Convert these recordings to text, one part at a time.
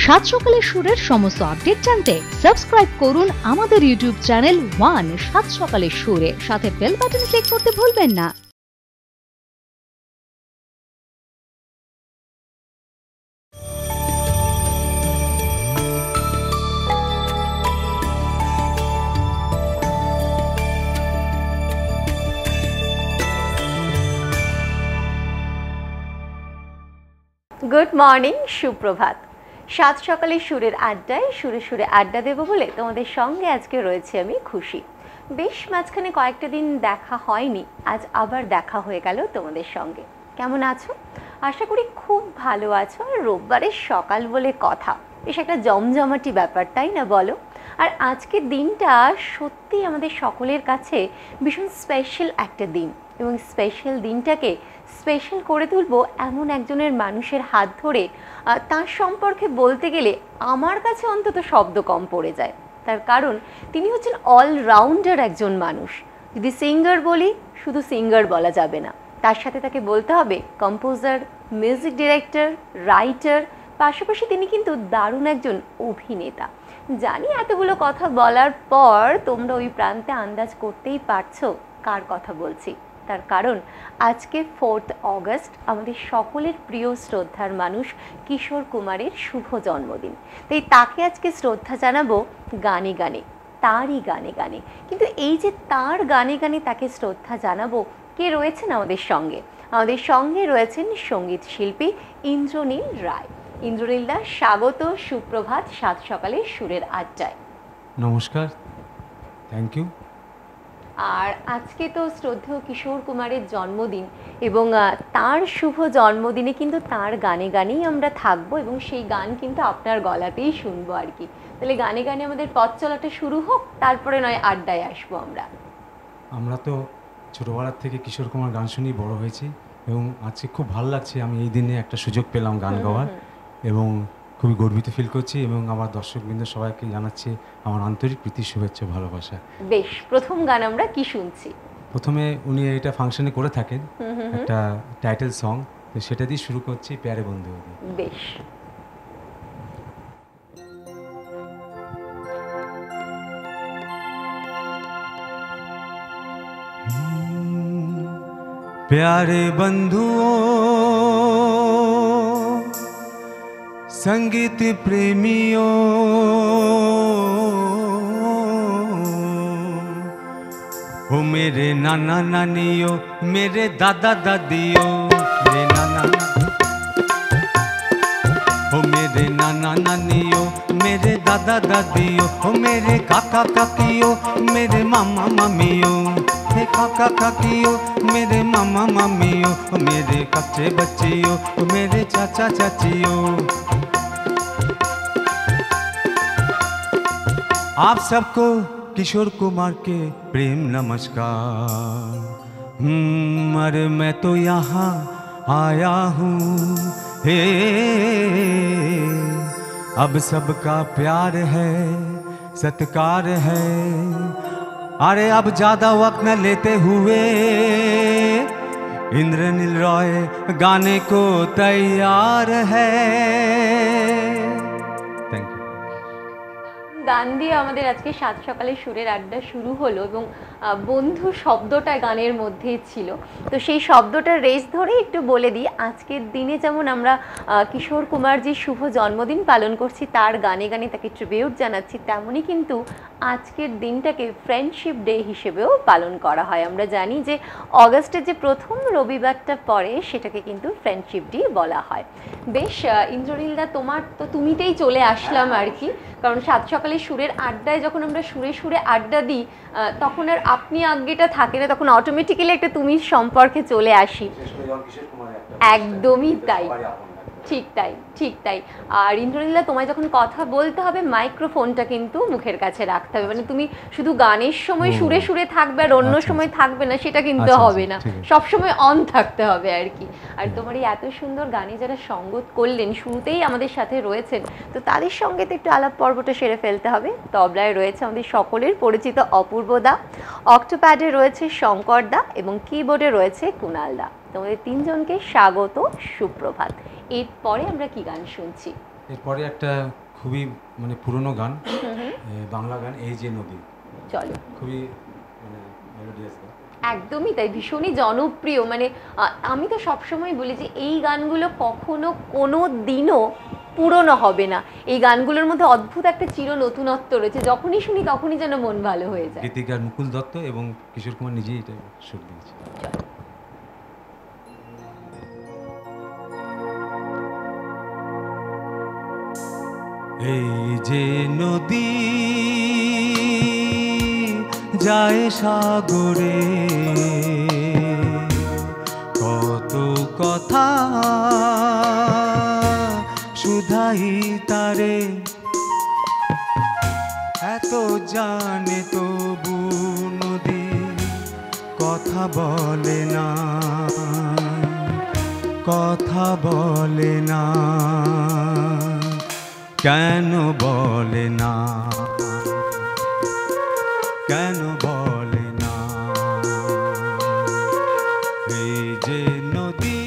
সাত সকালের সুরের সমস্ত আপডেট জানতে সাবস্ক্রাইব করুন আমাদের ইউটিউব চ্যানেল 1 সাত সকালের সুরে, সাথে বেল বাটন ক্লিক করতে ভুলবেন না। গুড মর্নিং, সুপ্রভাত। সাত সকালের সুরের আড্ডায় সুরে সুরে আড্ডা দেবো বলে তোমাদের সঙ্গে আজকে রয়েছে আমি খুশি। বেশ মাঝখানে কয়েকটা দিন দেখা হয়নি, আজ আবার দেখা হয়ে গেল তোমাদের সঙ্গে। কেমন আছো? আশা করি খুব ভালো আছো। আর রোববারের সকাল বলে কথা, বেশ একটা জমজমাটি ব্যাপার, তাই না বলো? আর আজকের দিনটা সত্যি আমাদের সকলের কাছে ভীষণ স্পেশাল একটা দিন, এবং স্পেশাল দিনটাকে স্পেশাল করে তুলবো এমন একজনের মানুষের হাত ধরে। তার সম্পর্কে বলতে গেলে আমার কাছে অন্তত শব্দ কম পড়ে যায়। তার কারণ তিনি হচ্ছেন অলরাউন্ডার একজন মানুষ। যদি সিঙ্গার বলি, শুধু সিঙ্গার বলা যাবে না, তার সাথে তাকে বলতে হবে কম্পোজার, মিউজিক ডিরেক্টর, রাইটার, পাশাপাশি তিনি কিন্তু দারুণ একজন অভিনেতা। জানি এতগুলো কথা বলার পর তোমরা ওই প্রান্তে আন্দাজ করতেই পারছো কার কথা বলছি। তার কারণ আজকে 4 অগস্ট আমাদের সকলের প্রিয় শ্রদ্ধার মানুষ কিশোর কুমারের শুভ জন্মদিন। তাই তাকে আজকে শ্রদ্ধা জানাবো গানে গানে, তারই গানে গানে। কিন্তু এই যে তার গানে গানে তাকে শ্রদ্ধা জানাবো, কে রয়েছেন আমাদের সঙ্গে? আমাদের সঙ্গে রয়েছেন সঙ্গীত শিল্পী ইন্দ্রনীল রায়। ইন্দ্রনীল দা, স্বাগত, সুপ্রভাত সাত সকালে সুরের আড্ডায়। নমস্কার, থ্যাংক ইউ। আর আজকে তো শ্রদ্ধেয় কিশোর কুমারের জন্মদিন, এবং তার শুভ জন্মদিনে কিন্তু তার গানে গানেই আমরা থাকবো, এবং সেই গান কিন্তু আপনার গলাতেই শুনবো আর কি। তাহলে গানে গানে আমাদের পথ চলাটা শুরু হোক, তারপরে নয় আড্ডায় আসবো আমরা তো ছোটোবেলার থেকে কিশোর কুমার গান শুনেই বড় হয়েছি, এবং আজকে খুব ভালো লাগছে আমি এই দিনে একটা সুযোগ পেলাম গান গাওয়ার, এবং খুবই গর্বিত ফিল করছি। এবং আমার দর্শকবৃন্দ সবাইকে জানাচ্ছি আমার আন্তরিক প্রীতি, শুভেচ্ছা, ভালোবাসা। বেশ, প্রথম গান আমরা কি শুনছি? প্রথমে উনি এটা ফাংশনে করে থাকেন, একটা টাইটেল সং, তো সেটা দিয়ে শুরু করছি, প্যারে বন্ধু। বেশ। प्यारे बंधुओं, संगीत प्रेमियों, ओ मेरे नाना नानियों, मेरे दादा दादियों, मेरे नाना, ओ मेरे नाना नानियों, मेरे दादा दादियों, ओ मेरे काका काकियों, मेरे मामा मामियों, काका काकियों, मेरे मामा मामियों, मेरे कच्चे बच्चियों, मेरे चाचा चाचियों, आप सबको किशोर कुमार के प्रेम नमस्कार। अरे मैं तो यहाँ आया हूँ, हे अब सबका प्यार है, सत्कार है। अरे अब ज्यादा वक्त न लेते हुए इंद्रनील रॉय गाने को तैयार है। Thank you. গান দিয়ে আমাদের আজকে সাত সকালে সুরের আড্ডা শুরু হলো, এবং বন্ধু শব্দটা গানের মধ্যেই ছিল। তো সেই শব্দটার রেস ধরে একটু বলে দিই, আজকের দিনে যেমন আমরা কিশোর কুমারজির শুভ জন্মদিন পালন করছি, তার গানে গানে তাকে ট্রিবিউট জানাচ্ছি, তেমনই কিন্তু আজকের দিনটাকে ফ্রেন্ডশিপ ডে হিসেবেও পালন করা হয়। আমরা জানি যে অগাস্টের যে প্রথম রবিবারটা পড়ে সেটাকে কিন্তু ফ্রেন্ডশিপ ডে বলা হয়। বেশ ইন্দ্রনীল দা, তোমার তো তুমিতেই চলে আসলাম আর কি, কারণ সাত সকালে সুরের আড্ডায় যখন আমরা সুরে সুরে আড্ডা দিই তখন আর আপনি আজ্ঞেটা থাকে না, তখন অটোমেটিক্যালি একটা তুমি সম্পর্কে চলে আসি। একদমই তাই, ঠিক তাই, ঠিক তাই। আর ইন্দ্রনীলা, তোমায় যখন কথা বলতে হবে মাইক্রোফোনটা কিন্তু মুখের কাছে রাখতে হবে, মানে তুমি শুধু গানের সময় সুরে সুরে থাকবে আর অন্য সময় থাকবে না, সেটা কিন্তু হবে না, সব সময় অন থাকতে হবে আর কি। আর তোমার এই এত সুন্দর গানে যারা সঙ্গত করলেন, শুরুতেই আমাদের সাথে রয়েছেন, তো তাদের সঙ্গে তো একটু আলাপ পর্বটা সেরে ফেলতে হবে। তবলায় রয়েছে আমাদের সকলের পরিচিত অপূর্ব দা, অক্টোপ্যাডে রয়েছে শঙ্কর দা, এবং কিবোর্ডে রয়েছে কুণাল দা। তোমাদের তিনজনকে স্বাগত, সুপ্রভাত। এরপরে আমরা কি গান শুনছি? এরপরে একটা খুবই মানে পুরনো গান, বাংলা গান, এই যে নদী। চলো, খুবই মানে মেলোডিয়াস গান। একদমই তাই, ভীষণই জনপ্রিয়। মানে আমি তো সবসময় বলি যে এই গানগুলো কখনো কোনো দিনও পুরনো হবে না। এই গানগুলোর মধ্যে অদ্ভুত একটা চির নতুনত্ব রয়েছে, যখনই শুনি তখনই যেন মন ভালো হয়ে যায়। গীতিকার মুকুল দত্ত এবং কিশোর কুমার নিজেই এটা সুর দিয়েছে। এই যে নদী যায় সাগরে, কত কথা শুধাই তারে, এত জানে তবু নদী কথা বলে না, কথা বলে না, কেন বলে না, কেন বলে না। এই যে নদী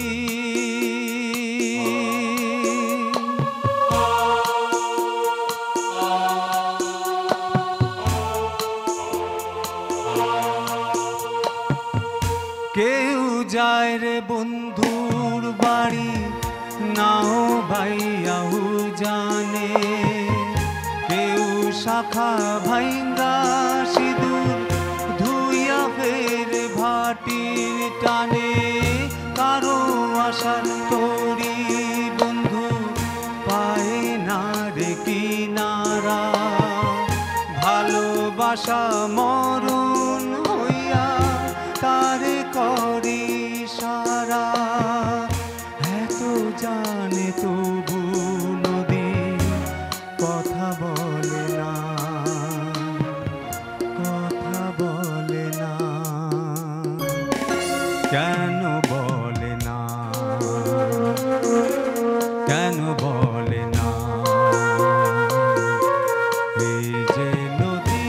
কেউ যায় রে বন্ধুর বাড়ি, নাও ভাইয়াও জানে, কেউ শাখা ভাইঙ্গা সিঁদুর ধুইয়া ফের ভাটির টানে, কারো আশার তরি বন্ধু পায় না রে কিনারা, ভালোবাসা মরণ হইয়া তারে করি সারা, এত জানে তবু নদী কথা বলে না, কথা বলে না, কেন বলে না, কেন বলে না। এই যে নদী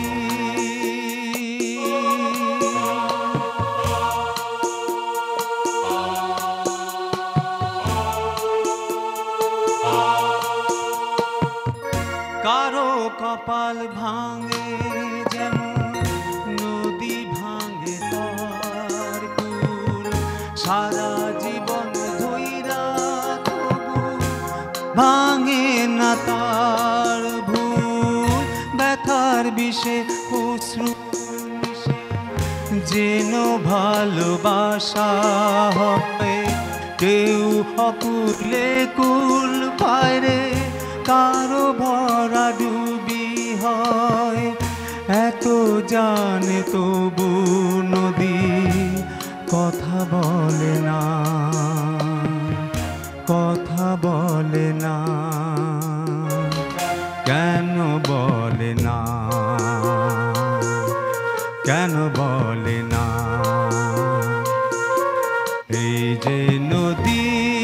কারো কপাল ভাঙে যেমন নদী ভাঙে তার কুল, সারা জীবন ধইরা তবু ভাঙে না তার ভুল, ব্যথার বিষে অশ্রু মিশে যেন ভালোবাসা হয়, কেউ অকুলে কুল পায় রে, কারো ভরা ডুবি হয়, এত জানে তবু নদী কথা বলে না, কথা বলে না, কেন বলে না, কেন বলে না। এই যে নদী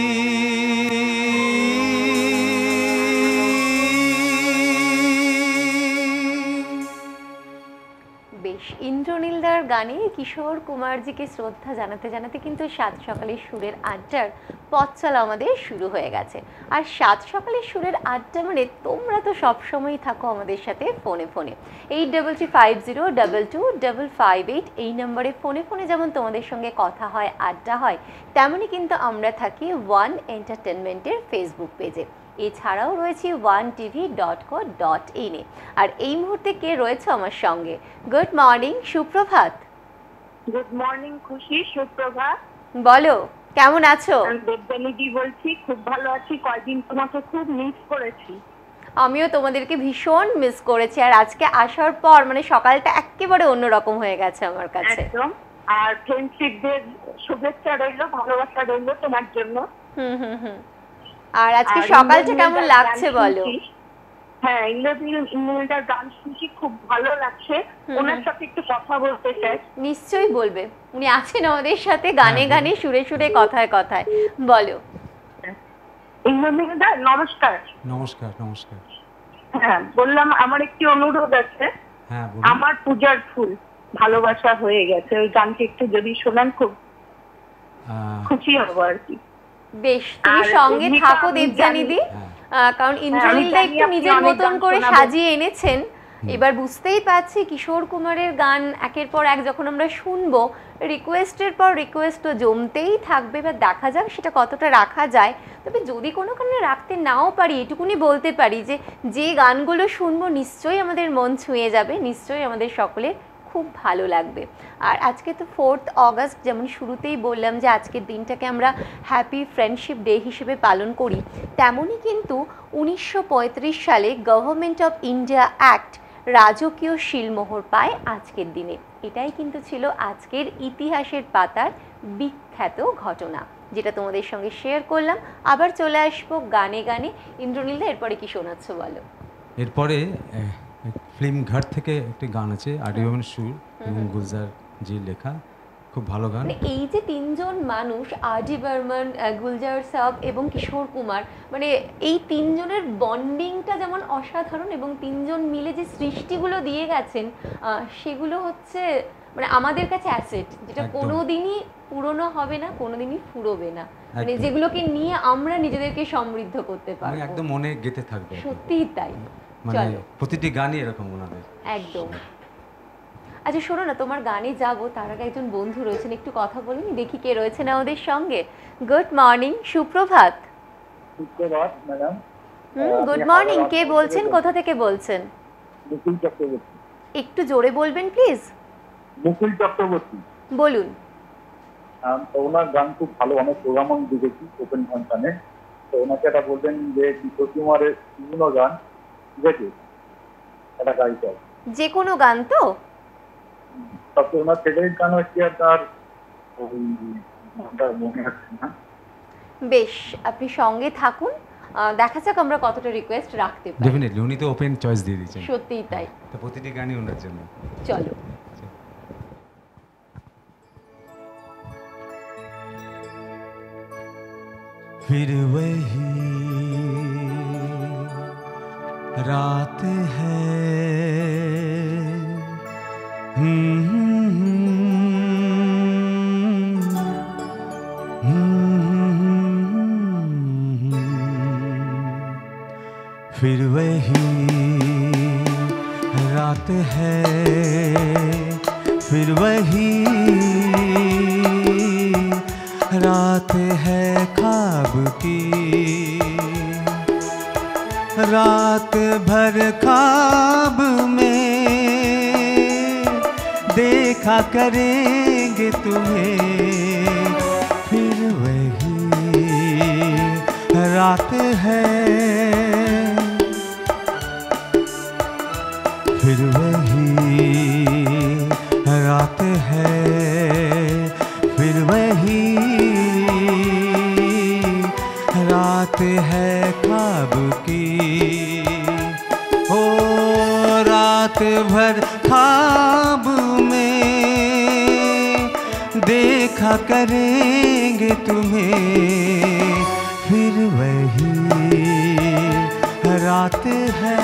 বেশ, ইন্দ্রনীলদার গানে কিশোর কুমারজিকে শ্রদ্ধা জানাতে জানাতে কিন্তু সাত সকালের সুরের আড্ডার পথ চলা আমাদের শুরু হয়ে গেছে। আর সাত সকালের সুরের আড্ডা মানে তোমরা তো সবসময়ই থাকো আমাদের সাথে ফোনে ফোনে। 8350225558 এই নম্বরে ফোনে ফোনে যেমন তোমাদের সঙ্গে কথা হয়, আড্ডা হয়, তেমনই কিন্তু আমরা থাকি ওয়ান এন্টারটেনমেন্টের ফেসবুক পেজে। এছাড়াও রয়েছে onetv.co.in-এ। আর এই মুহূর্তে কে রয়েছে আমার সঙ্গে? গুড মর্নিং, সুপ্রভাত। গুড মর্নিং খুশি, সুপ্রভাত। বলো, কেমন আছো? আমি দেবযানীদি বলছি, খুব ভালো আছি। কয়দিন তোমাকে খুব মিস করেছি। আমিও তোমাদেরকে ভীষণ মিস করেছি। আর আজকে আসার পর মানে সকালটা একেবারে অন্যরকম হয়ে গেছে আমার কাছে। একদম। আর ফ্রেন্ডশিপদের শুভেচ্ছা রইল, ভালোবাসা রইল তোমার জন্য। আর আজকে সকালটা কেমন লাগছে বলো? হ্যাঁ, ইন্দ্রনীলদার গান শুনছি, খুব ভালো লাগছে। ওনার সাথে একটু কথা বলতে চাই। নিশ্চয়ই বলবে, উনি আছেন আমাদের সাথে গানে গানে, সুরে সুরে, কথায় কথায়। বলো। ইন্দ্রনীলদা নমস্কার। নমস্কার। নমস্কার। হ্যাঁ, বললাম আমার একটি অনুরোধ আছে। হ্যাঁ, আমার পূজার ফুল ভালোবাসা হয়ে গেছে, ওই গানটি একটু যদি শোনান খুব খুশি হব আর কি। বেশ, তুমি সঙ্গে থাকো দেবযানীদি। কারণ ইন্দ্রনীল দা একটু নিজের মতন করে সাজিয়ে এনেছেন। এবার বুঝতেই পারছি কিশোর কুমারের গান একের পর এক যখন আমরা শুনবো, রিকোয়েস্টের পর রিকোয়েস্ট তো জমতেই থাকবে। এবার দেখা যাক সেটা কতটা রাখা যায়। তবে যদি কোনো কারণে রাখতে নাও পারি, এটুকুনি বলতে পারি যে যে গানগুলো শুনবো নিশ্চয়ই আমাদের মন ছুঁয়ে যাবে, নিশ্চয়ই আমাদের সকলের খুব ভালো লাগবে। আর আজকে তো 4th অগাস্ট, যেমন শুরুতেই বললাম যে আজকের দিনটাকে আমরা হ্যাপি ফ্রেন্ডশিপ ডে হিসেবে পালন করি, তেমনই কিন্তু 1935 সালে গভর্নমেন্ট অফ ইন্ডিয়া অ্যাক্ট রাজকীয় শিলমোহর পায় আজকের দিনে। এটাই কিন্তু ছিল আজকের ইতিহাসের পাতার বিখ্যাত ঘটনা, যেটা তোমাদের সঙ্গে শেয়ার করলাম। আবার চলে আসবো গানে গানে। ইন্দ্রনীল দা, এরপরে কি শোনাচ্ছ বলো? এরপরে ফিল্ম ঘাট থেকে একটি গান আছে, আদিবান সুর এবং গুলজার জি লেখা, খুব ভালো গান। এই যে তিনজন মানুষ, আরডি বর্মন, গুলজার সাব এবং কিশোর কুমার, মানে এই তিনজনের বন্ডিংটা যেমন অসাধারণ, এবং তিনজন মিলে যে সৃষ্টিগুলো দিয়ে গেছেন সেগুলো হচ্ছে মানে আমাদের কাছে অ্যাসেট, যেটা কোনোদিনই পুরনো হবে না, কোনোদিনই ফুরোবে না, মানে যেগুলোকে নিয়ে আমরা নিজেদেরকে সমৃদ্ধ করতে পারবো, একদম মনে গেঁথে থাকবে। সত্যিই তাই, মানে প্রতিটি গানই এরকম ওনাদের একদম। আচ্ছা শোনো না, তোমার গানে যাব তার আগে একজন বন্ধু রয়েছেন, একটু কথা বলিনি, দেখি কে রয়েছেন আমাদের সঙ্গে। গুড মর্নিং, সুপ্রভাত। সুপ্রভাত ম্যাডাম। গুড মর্নিং, কে বলছেন, কোথা থেকে বলছেন? মুকুল চক্রবর্তী। একটু জোরে বলবেন প্লিজ। মুকুল চক্রবর্তী। বলুন। তো ওনার গান খুব ভালো, অনেক প্রোগ্রাম আমি দেখেছি ওপেন ফাংশনে। তো ওনাকে এটা বলবেন যে কিশোর কুমারের বিভিন্ন গান ঠিক আছে এটা গাইতে হবে। যে কোনো গান তো? তবে ওনার ফেভারিট গান হচ্ছে আপনার ওই গানটা মনে হচ্ছে না। বেশ, আপনি সঙ্গে থাকুন, দেখা যাক আমরা কতটা রিকোয়েস্ট রাখতে পারি। ডেফিনেটলি, উনি তো ওপেন চয়েস দিয়ে দিয়েছেন। সত্যিই তাই, তো প্রতিটি গানই ওনার জন্য। চলো। फिर वही रात है, फिर वही रात है, फिर वही रात है ख्वाब की, रात भर ख्वाब में देखा करेंगे तुम्हें, फिर वही रात है, फिर वही रात है, फिर वही रात है ख्वाब की, ओ रात भर ख्वाब में देखा करेंगे तुम्हें, फिर वही रात है।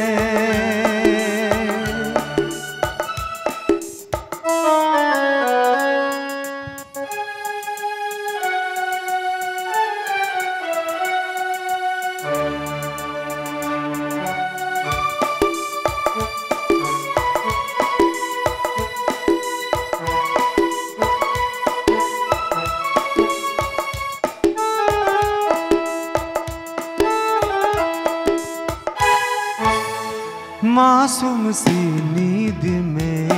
मासूम सी नींद में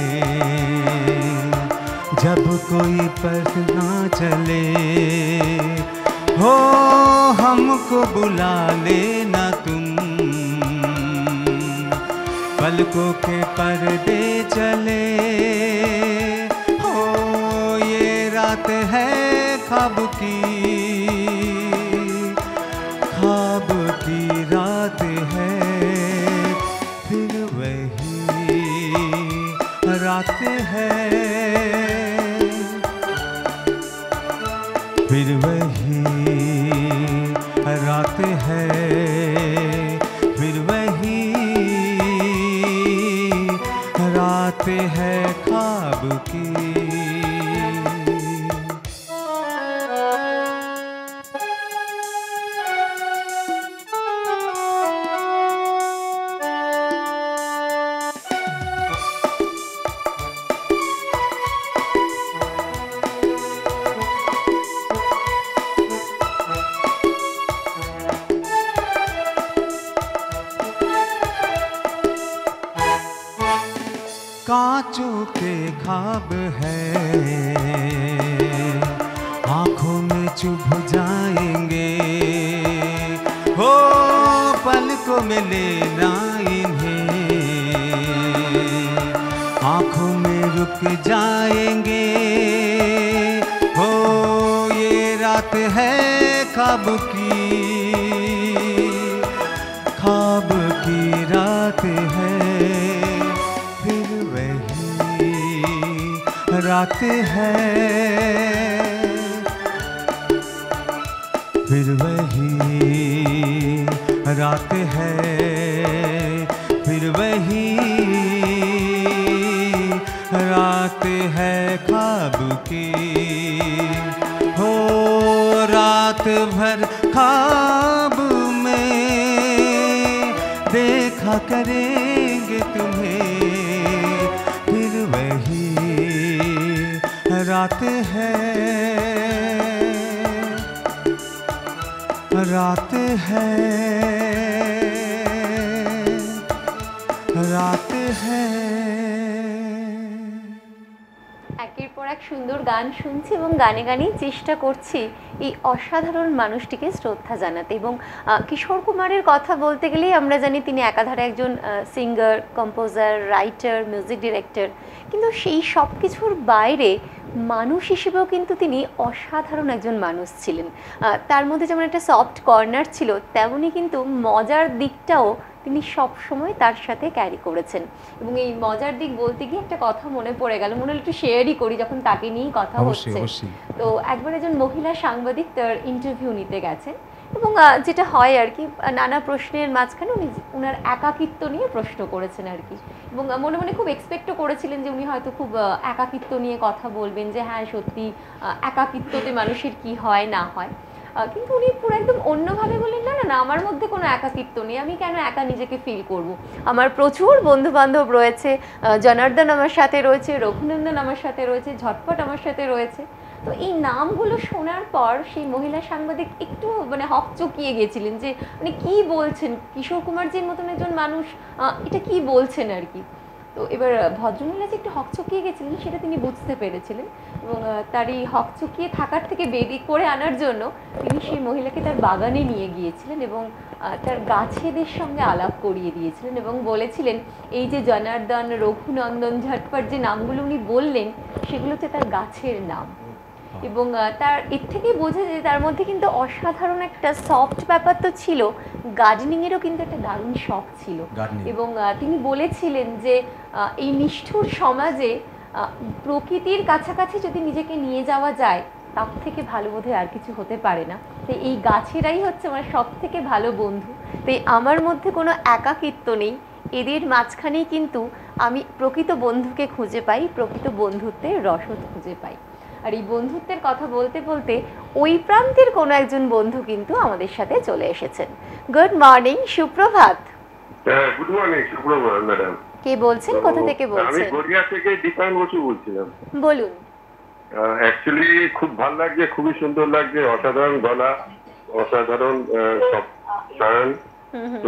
जब कोई पता चले, हो हमको बुला लेना तुम, पलकों के पर्दे चले, हो ये रात है ख्वाब की, ख्वाब की रात है, फिर वही रात है, फिर वही रात है, फिर वही रात है ख्वाब की। कांचों के ख्वाब है, आंखों में चुभ जाएंगे, हो पलकों में लेना इन्हें, आंखों में रुक जाएंगे, हो ये रात है ख्वाब की, ख्वाब की रात है, फिर वही रात है, फिर वही रात है, फिर वही रात है ख्वाब की, हो रात भर ख्वाब में देखा करेंगे तुम्हें, फिर वही रात है, रात है, रात है। একের পর এক সুন্দর গান শুনছি এবং গানে গানেই চেষ্টা করছি এই অসাধারণ মানুষটিকে শ্রদ্ধা জানাতে। এবং কিশোর কুমারের কথা বলতে গেলেই আমরা জানি তিনি একাধারে একজন singer, composer, writer, music director, কিন্তু সেই সব কিছুর বাইরে মানুষ হিসেবেও কিন্তু তিনি অসাধারণ একজন মানুষ ছিলেন। তার মধ্যে যেমন একটা সফট কর্নার ছিল, তেমনই কিন্তু মজার দিকটাও তিনি সব সময় তার সাথে ক্যারি করেছেন। এবং এই মজার দিক বলতে গিয়ে একটা কথা মনে পড়ে গেল, মনে হলো একটু শেয়ারই করি যখন তাকে নিয়েই কথা হচ্ছে। তো একবার একজন মহিলা সাংবাদিক তার ইন্টারভিউ নিতে গেছেন এবং যেটা হয় আর কি, নানা প্রশ্নের মাঝখানে উনি ওনার একাকিত্ব নিয়ে প্রশ্ন করেছেন আর কি, এবং মনে মনে খুব এক্সপেক্টও করেছিলেন যে উনি হয়তো খুব একাকিত্ব নিয়ে কথা বলবেন, যে হ্যাঁ সত্যি একাকিত্বতে মানুষের কি হয় না হয়। কিন্তু উনি পুরো একদম অন্যভাবে বললেন, না না না, আমার মধ্যে কোনো একাকিত্ব নেই, আমি কেন একা নিজেকে ফিল করব, আমার প্রচুর বন্ধু বান্ধব রয়েছে, জনার্দন আমার সাথে রয়েছে, রঘুনন্দন আমার সাথে রয়েছে, ঝটপট আমার সাথে রয়েছে। তো এই নামগুলো শোনার পর সেই মহিলা সাংবাদিক একটু মানে হকচকিয়ে গেছিলেন যে মানে কী বলছেন, কিশোর কুমারজির মতন একজন মানুষ এটা কি বলছেন আর কি। তো এবার ভদ্রমহিলা যে একটু হকচকিয়ে গেছিলেন সেটা তিনি বুঝতে পেরেছিলেন, এবং তার এই হকচকিয়ে থাকার থেকে বেরিয়ে করে আনার জন্য তিনি সেই মহিলাকে তার বাগানে নিয়ে গিয়েছিলেন এবং তার গাছেদের সঙ্গে আলাপ করিয়ে দিয়েছিলেন এবং বলেছিলেন এই যে জনার্দন, রঘুনন্দন, ঝটপট যে নামগুলো উনি বললেন সেগুলোতে তার গাছের নাম। এবং তার এর থেকেই বোঝা যায় তার মধ্যে কিন্তু অসাধারণ একটা সফট ব্যাপার তো ছিল, গার্ডেনিংয়েরও কিন্তু একটা দারুণ শখ ছিল। এবং তিনি বলেছিলেন যে এই নিষ্ঠুর সমাজে প্রকৃতির কাছাকাছি যদি নিজেকে নিয়ে যাওয়া যায় তার থেকে ভালো বোধহয় আর কিছু হতে পারে না। তাই এই গাছেরাই হচ্ছে আমার সব থেকে ভালো বন্ধু। তাই আমার মধ্যে কোনো একাকিত্ব নেই, এদের মাঝখানেই কিন্তু আমি প্রকৃত বন্ধুকে খুঁজে পাই, প্রকৃত বন্ধুত্বের রসদ খুঁজে পাই। আর এই বন্ধুত্বের কথা বলতে বলতে ওই প্রান্তের কোনো একজন বন্ধু কিন্তু আমাদের সাথে চলে এসেছেন। গুড মর্নিং, সুপ্রভাত। গুড মর্নিং, সুপ্রভাত ম্যাডাম। কে বলছেন, কোথা থেকে বলছেন? আমি গড়িয়া থেকে দীপায়ন বসু বলছিলাম। বলুন। অ্যাকচুয়ালি খুব ভালো লাগছে, খুবই সুন্দর লাগছে, অসাধারণ গলা, অসাধারণ সব গান। তো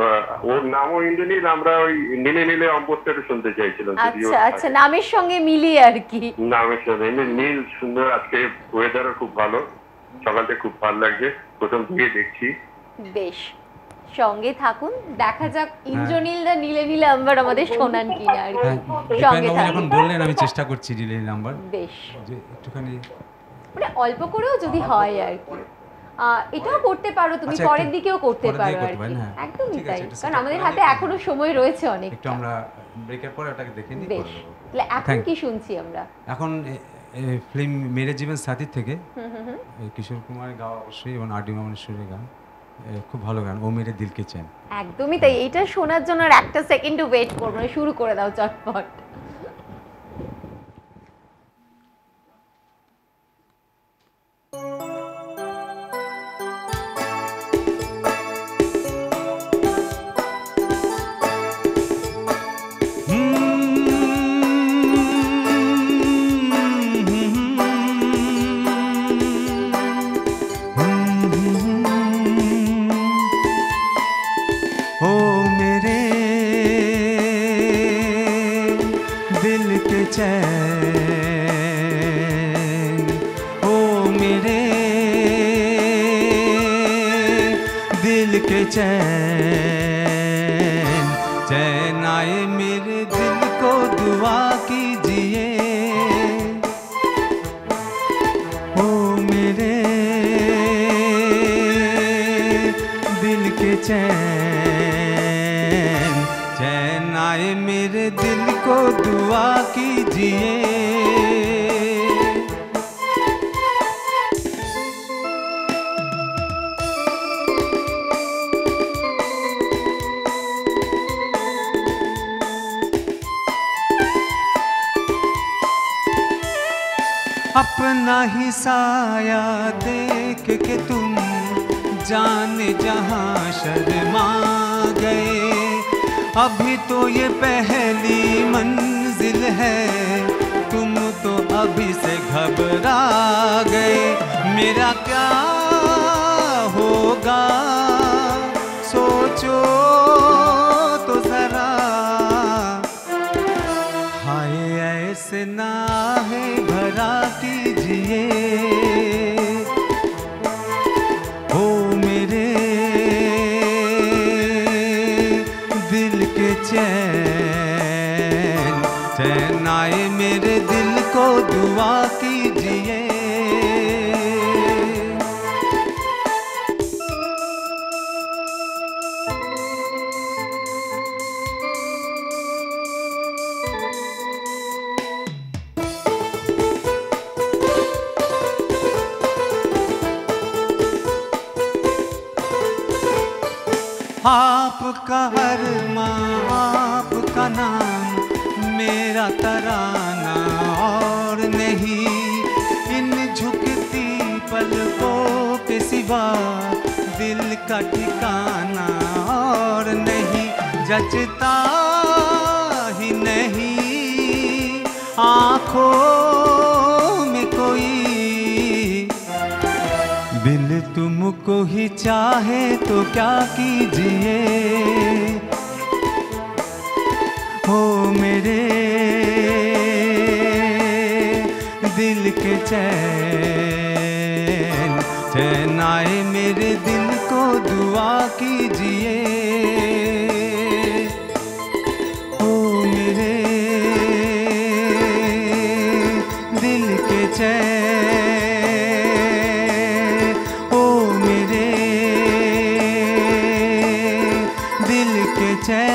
ওর নামও ইন্দ্রনীল, আমরা ওই নীলে নীলে অম্বরটা শুনতে চাইছিলাম। আচ্ছা আচ্ছা, নামের সঙ্গে মিলিয়ে আর কি। নামের সঙ্গে নীল সুন্দর। আজকে ওয়েদারও খুব ভালো, সকালটা খুব ভালো লাগছে, প্রথম থেকে দেখছি। বেশ, সঙ্গে থাকুন, দেখা যাক ইন্দ্রনীল দা নীলে নীলে আম্বার আমাদের শোনান কিনা আর কি। সঙ্গে থাকুন। যখন বললেন আমি চেষ্টা করছি নীলে নীলে আম্বার। বেশ, যে একটুখানি মানে অল্প করেও যদি হয় আর কি, এটাও করতে পারো তুমি, পরের দিকেও করতে পারো আর কি। একদমই তাই, কারণ আমাদের হাতে এখনো সময় রয়েছে অনেক। একটু আমরা ব্রেকের পরে ওটাকে দেখে নিই। বেশ, তাহলে এখন কি শুনছি আমরা? এখন ফিল্ম মেরে জীবন সাথী থেকে কিশোর কুমারের গাওয়া অবশ্যই, এবং আর ডি মামুনের সুরে গান, খুব ভালো গান, ও মেরে দিলকে চেন। একদমই তাই, এটা শোনার জন্য আর একটা সেকেন্ডও ওয়েট করবো না, শুরু করে দাও চটপট। दिल चैन, ओ मेरे दिल के चैन, चैन आए मेरे दिल को दुआ कीजिए, ओ मेरे दिल के चैन, चैन आए मेरे दिल को दुआ कीजिए। अपना ही साया देख के तुम जाने जहां शर्मा गए, अभी तो ये पहली मंजिल है, तुम तो अभी से घबरा गए। मेरा क्या होगा सोचो तो जरा, हाय ऐसे ना है भरा कीजिए, ओ मेरे दिल के चैन, चैन आए मेरे दिल को दुआ कीजिए। आपका अरमां, आपका नाम, मेरा तराना और नहीं, इन झुकती पलकों के सिवा दिल का ठिकाना और नहीं, जचता ही नहीं आँखों में कोई, दिल तुमको ही चाहे तो क्या कीजिए, हो मेरे दिल के चैन, चैन आए मेरे दिल को दुआ कीजिए, हो मेरे दिल के चैन, ओ मेरे दिल के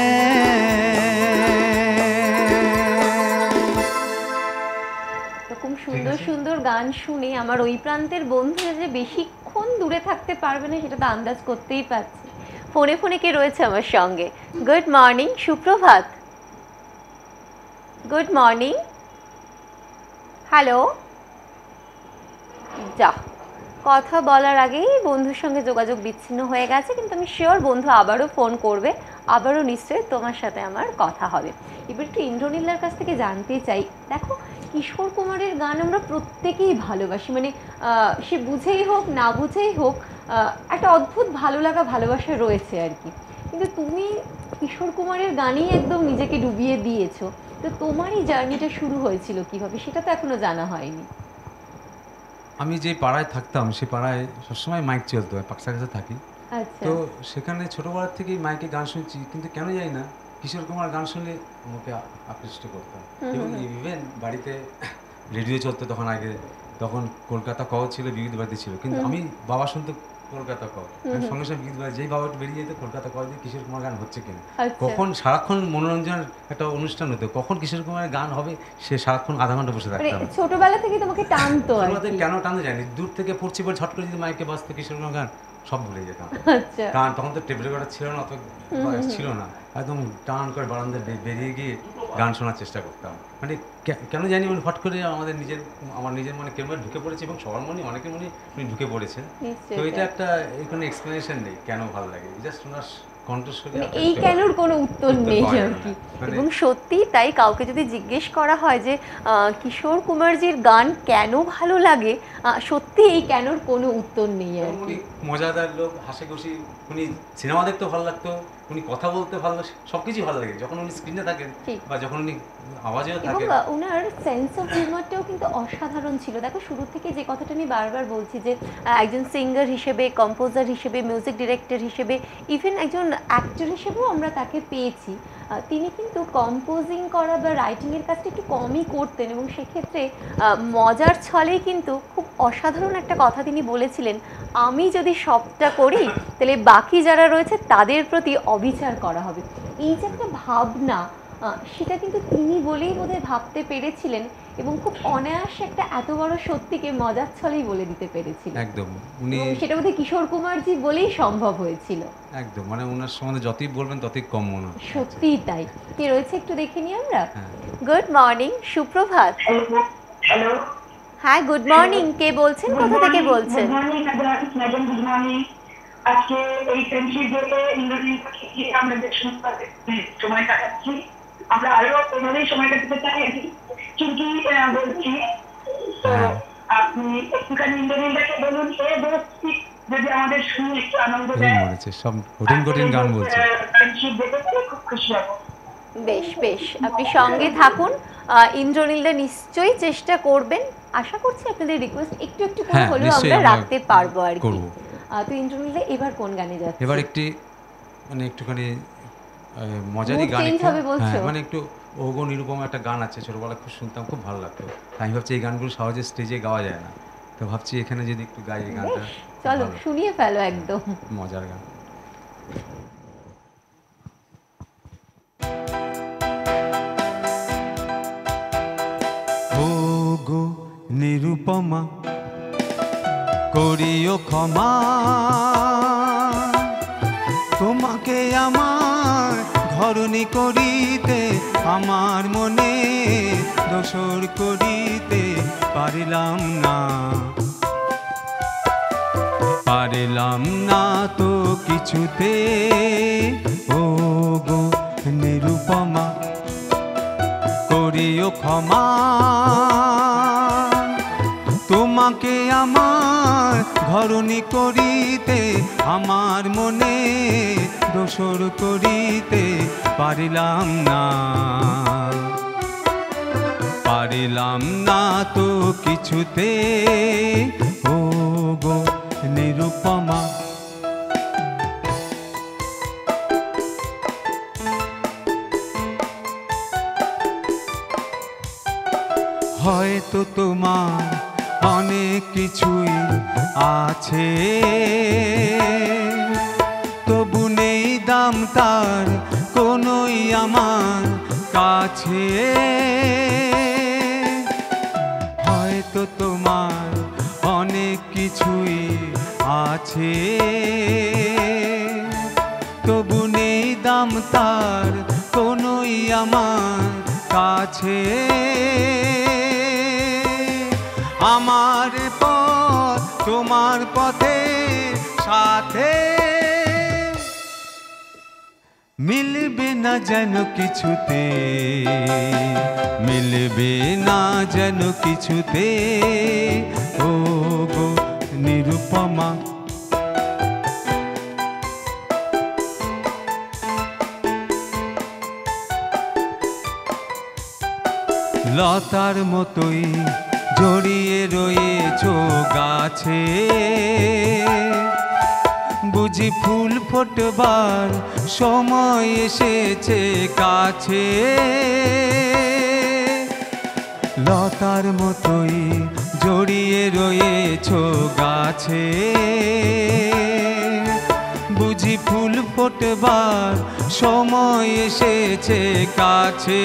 এরকম সুন্দর সুন্দর গান শুনে আমার ওই প্রান্তের বন্ধুরা যে বেশিক্ষণ দূরে থাকতে পারবে না সেটা তো আন্দাজ করতেই পারছি। ফোনে ফোনে কে রয়েছে আমার সঙ্গে? গুড মর্নিং, সুপ্রভাত। Good morning, hello. যা, কথা বলার আগেই বন্ধুর সঙ্গে যোগাযোগ বিচ্ছিন্ন হয়ে গেছে, কিন্তু আমি শিওর বন্ধু আবারও ফোন করবে, আবারও নিশ্চয়ই তোমার সাথে আমার কথা হবে। এবার একটু ইন্দ্রনীলার কাছ থেকে জানতে চাই, দেখো কিশোর কুমারের গান আমরা প্রত্যেকেই ভালোবাসি, মানে সে বুঝেই হোক না বুঝেই হোক একটা অদ্ভুত ভালো লাগা ভালোবাসা রয়েছে আর কি, কিন্তু তুমি কিশোর কুমারের গানেই একদম নিজেকে ডুবিয়ে দিয়েছো, তো তোমার এই জার্নিটা শুরু হয়েছিল কিভাবে সেটা তো এখনো জানা হয়নি। আমি যে পাড়ায় থাকতাম সে পাড়ায় সবসময় মাইক চলতো, পাকসার কাছে থাকি, তো সেখানে ছোটোবেলার থেকেই মাইকে গান শুনছি, কিন্তু কেন জানি না কিশোর কুমার গান শুনলে আমাকে আকৃষ্ট করতাম। এবং ইভেন বাড়িতে রেডিও চলতো তখন, আগে তখন কলকাতা ক ছিল, বিবিধ ভারতী ছিল, কিন্তু আমি বাবা শুনতো কলকাতা ক, সঙ্গে সঙ্গে বিবিধ ভারতী, যেই বাবা একটু বেরিয়ে যেত কলকাতা ক দিয়ে কিশোর কুমার গান হচ্ছে কিনা, কখন সারাক্ষণ মনোরঞ্জনের একটা অনুষ্ঠান হতো, কখন কিশোর কুমারের গান হবে সে সারাক্ষণ আধা ঘন্টা বসে থাকতাম। ছোটবেলা থেকে তোমাকে টানতো, কেন টানতে জানি, দূর থেকে পড়ছি বলে ঝট করে যদি মাইকে বাজতো কিশোর কুমার গান সব ভুলে যেতাম। কারণ তখন তো টেবিল রেকর্ডার ছিল না, অত ছিল না, একদম টান করে বারান্দায় বেরিয়ে গিয়ে গান শোনার চেষ্টা করতাম। মানে কেন জানি মানে হট করে আমার নিজের মনে কেমন ঢুকে পড়েছে, এবং সবার মনে অনেকের মনে ঢুকে পড়েছে। তো এটা একটা কোনো এক্সপ্লেনেশন নেই কেন ভালো লাগে, জাস্ট ওনার এই কেনর কোনো উত্তর নেই আর কি। এবং সত্যি তাই, কাউকে যদি জিজ্ঞেস করা হয় যে কিশোর কুমারজির গান কেন ভালো লাগে, সত্যি এই কেনর কোনো উত্তর নেই আর কি। মজাদার লোক, হাসি খুশি, উনি সিনেমা দেখতে ভালো লাগতো, উনি কথা বলতে ভালো, সব কিছুই ভালো লাগে যখন উনি স্ক্রিনে থাকেন বা যখন উনি আওয়াজেও এবং থাকেন। ওনার সেন্স অফ হিউমারটাও কিন্তু অসাধারণ ছিল। দেখো শুরু থেকে যে কথাটা আমি বারবার বলছি যে একজন সিঙ্গার হিসেবে, কম্পোজার হিসেবে, মিউজিক ডিরেক্টর হিসেবে, ইভেন একজন অ্যাক্টর হিসেবেও আমরা তাকে পেয়েছি। তিনি কিন্তু কম্পোজিং করা বা রাইটিংয়ের কাজটা একটু কমই করতেন এবং সেক্ষেত্রে মজার ছলেই কিন্তু খুব অসাধারণ একটা কথা তিনি বলেছিলেন, আমি যদি সবটা করি তাহলে বাকি যারা রয়েছে তাদের প্রতি অবিচার করা হবে। এই যে একটা ভাবনা, সেটা কিন্তু তিনি বলেই বোধহয় ভাবতে পেরেছিলেন এবং খুব অনায়াসে একটা এত বড় সত্যিকে মজার ছলেই বলে দিতে পেরেছিলেন। একদম, উনি সেটা বোধহয় কিশোর কুমারজি বলেই সম্ভব হয়েছিল। একদম, মানে ওনার সম্বন্ধে যতই বলবেন ততই কম মনে হয়। সত্যিই তাই। কি রয়েছে একটু দেখে নিই আমরা। গুড মর্নিং, সুপ্রভাত। হ্যালো, হ্যাঁ গুড মর্নিং, কে বলছেন, কোথা থেকে বলছেন? Madam good morning. আজকে এই ফ্রেন্ডশিপ ডেতে ইন্দ্রনীল আমরা যে সময় কাটাচ্ছি, আমরা আরো এভাবেই সময়টা দিতে চাই আর কি। কিন্তু বলছি তো আপনি একটুখানি ইন্দ্রনীলটাকে বলুন, এ বলছি যদি আমাদের শুনে একটু আনন্দ দেয়। সব কঠিন কঠিন গান বলছে। ফ্রেন্ডশিপ ডেতে খুব খুশি হব। বেশ বেশ, আপনি সঙ্গে থাকুন। ইন্দ্রনীলদা নিশ্চয়ই চেষ্টা করবেন। আশা করছি আপনাদের রিকোয়েস্ট একটু একটু করে হলেও আমরা রাখতে পারবো আর কি। তো ইন্দ্রনীলদা এবার কোন গানে যাচ্ছে? এবার একটি মানে একটুখানি মজারই গান, মানে একটু ওগো নিরুপমা একটা গান আছে, ছোটবেলায় খুব শুনতাম, খুব ভালো লাগতো। আমি ভাবছি এই গানগুলো সহজে স্টেজে গাওয়া যায় না, তো ভাবছি এখানে যদি একটু গাই এই গানটা। চলো শুনিয়ে ফেলো, একদম মজার গান। ওগো নিরুপমা করিও ক্ষমা, তোমাকে আমার ঘরণী করিতে আমার মনে দোসর করিতে পারিলাম না, পারিলাম না তো কিছুতে। ওগো নিরুপমা করিও ক্ষমা, তোমাকে আমার ঘরণী করিতে আমার মনে দোসর করিতে পারিলাম না, পারিলাম না তো কিছুতে। ওগো নিরুপমা হয়তো তোমার অনেক কিছুই আছে, তবু নেই দাম তার কোনোই আমার কাছে। হয়তো তোমার অনেক কিছুই আছে, তবু নেই দাম তার কোনোই আমার কাছে। আমার পথ তোমার পথের সাথে মিলবে না যেন কিছুতে, মিলবে না যেন কিছুতে। ওগো নিরুপমা লতার মতোই জড়িয়ে রয়েছ গাছে, বুঝি ফুল ফোটবার সময় এসেছে কাছে। লতার মতোই জড়িয়ে রয়েছ গাছে, বুঝি ফুল ফোটবার সময় এসেছে কাছে।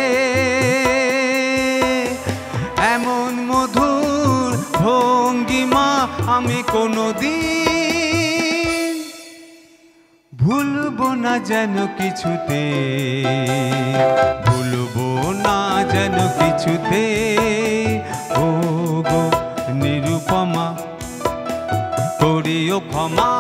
এমন মধুর ভঙ্গিমা আমি কোনোদিন ভুলবো না যেন কিছুতে, ভুলবো না যেন কিছুতে। ওগো নিরুপমা করিও ক্ষমা,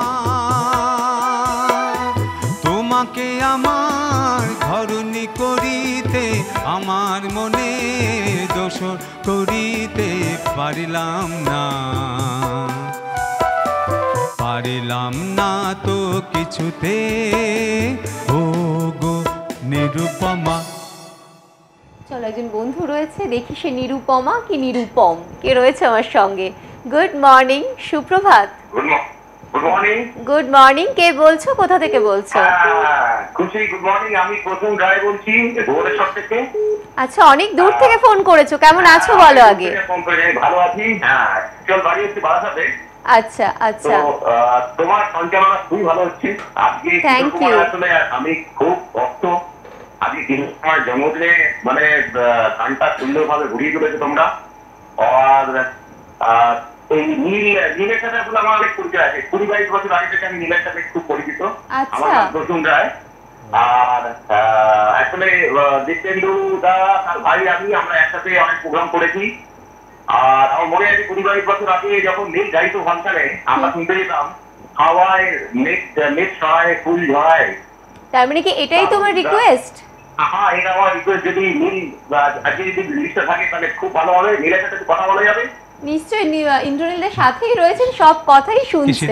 তোমাকে আমার ঘরণী করিতে আমার মনে দোসর করিতে পারিলাম না, পারিলাম না তো কিছুতে, ও গো নিরুপমা। চলো, একজন বন্ধু রয়েছে, দেখি সে নিরুপমা কি নিরুপম। কে রয়েছে আমার সঙ্গে? গুড মর্নিং, সুপ্রভাত। Good morning. গুড মর্নিং, কে বলছো, কোথা থেকে বলছো? খুশি, গুড মর্নিং। আমি প্রথম রায় বলছি ভুবনেশ্বর থেকে। আচ্ছা, অনেক দূর থেকে ফোন করেছো, কেমন আছো বলো আগে? ভালো আছি। চল বাড়ি হচ্ছে বারাসাতে। আচ্ছা আচ্ছা, তোমার সঞ্চালনা খুবই ভালো হচ্ছে আজকে। Thank you. আসলে আমি খুব কষ্ট আজকে তোমার জন্মদিনে, মানে গানটা সুন্দরভাবে ঘুরিয়ে তুলেছো তোমরা। আর এই নীলের সাথে আসলে আমার অনেক পরিচয় আছে। 20-22 বছর আগে থেকে আমি নীলের সাথে খুব পরিচিত। আমার নাম প্রথম রায়। আর আসলে দীপেন্দু দা তার ভাই আমরা একসাথে অনেক প্রোগ্রাম করেছি। আর আমার মনে আছে 20-22 বছর আগে যখন নীল গাইতো ফাংশনে, আমরা শুনতে যেতাম হাওয়ায় মেঘ ছড়ায় ফুল ঝরায়। তার মানে কি এটাই তোমার রিকোয়েস্ট? হ্যাঁ, এটা আমার রিকোয়েস্ট। যদি নীল আজকে যদি লিস্টে থাকে তাহলে খুব ভালো হবে, নীলের সাথে কথা বলা যাবে। নিশ্চয়ই, ইন্দ্রনীলের সাথেই রয়েছেন, সব কথাই শুনছে।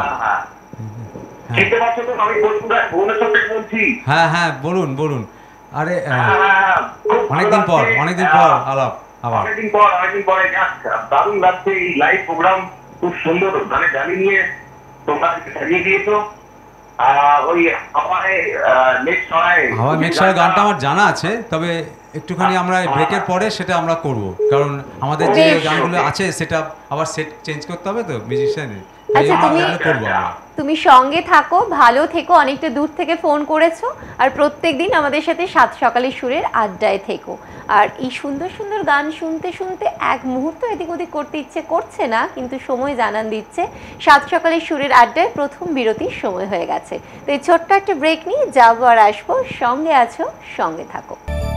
চিনতে পারছো তো? আমি ভুবনেশ্বর থেকে বলছি। হ্যাঁ হ্যাঁ, বলুন বলুন। আরে অনেকদিন পর আলাপ। অনেকদিন পরে দারুণ লাগছে এই লাইভ প্রোগ্রাম। খুব সুন্দর গানে গালি নিয়ে তোমরা সাজিয়ে দিয়েছো। ওই হাওয়ায় মেঘ ছড়ায় গানটা আমার জানা আছে, তবে একটুখানি আমরা ব্রেকের পরে সেটা আমরা করব, কারণ আমাদের যে গানগুলো আছে সেটা আবার সেট চেঞ্জ করতে হবে তো মিউজিশিয়ানের। আচ্ছা, তুমি সঙ্গে থাকো, ভালো থেকো। অনেকটা দূর থেকে ফোন করেছো, আর প্রত্যেকদিন আমাদের সাথে সাত সকালের সুরের আড্ডায় থেকো। আর এই সুন্দর সুন্দর গান শুনতে শুনতে এক মুহূর্ত এদিক ওদিক করতে ইচ্ছে করছে না, কিন্তু সময় জানান দিচ্ছে সাত সকালের সুরের আড্ডায় প্রথম বিরতির সময় হয়ে গেছে। তো এই ছোট্ট একটা ব্রেক নিয়ে যাবো আর আসবো। সঙ্গে আছো, সঙ্গে থাকো।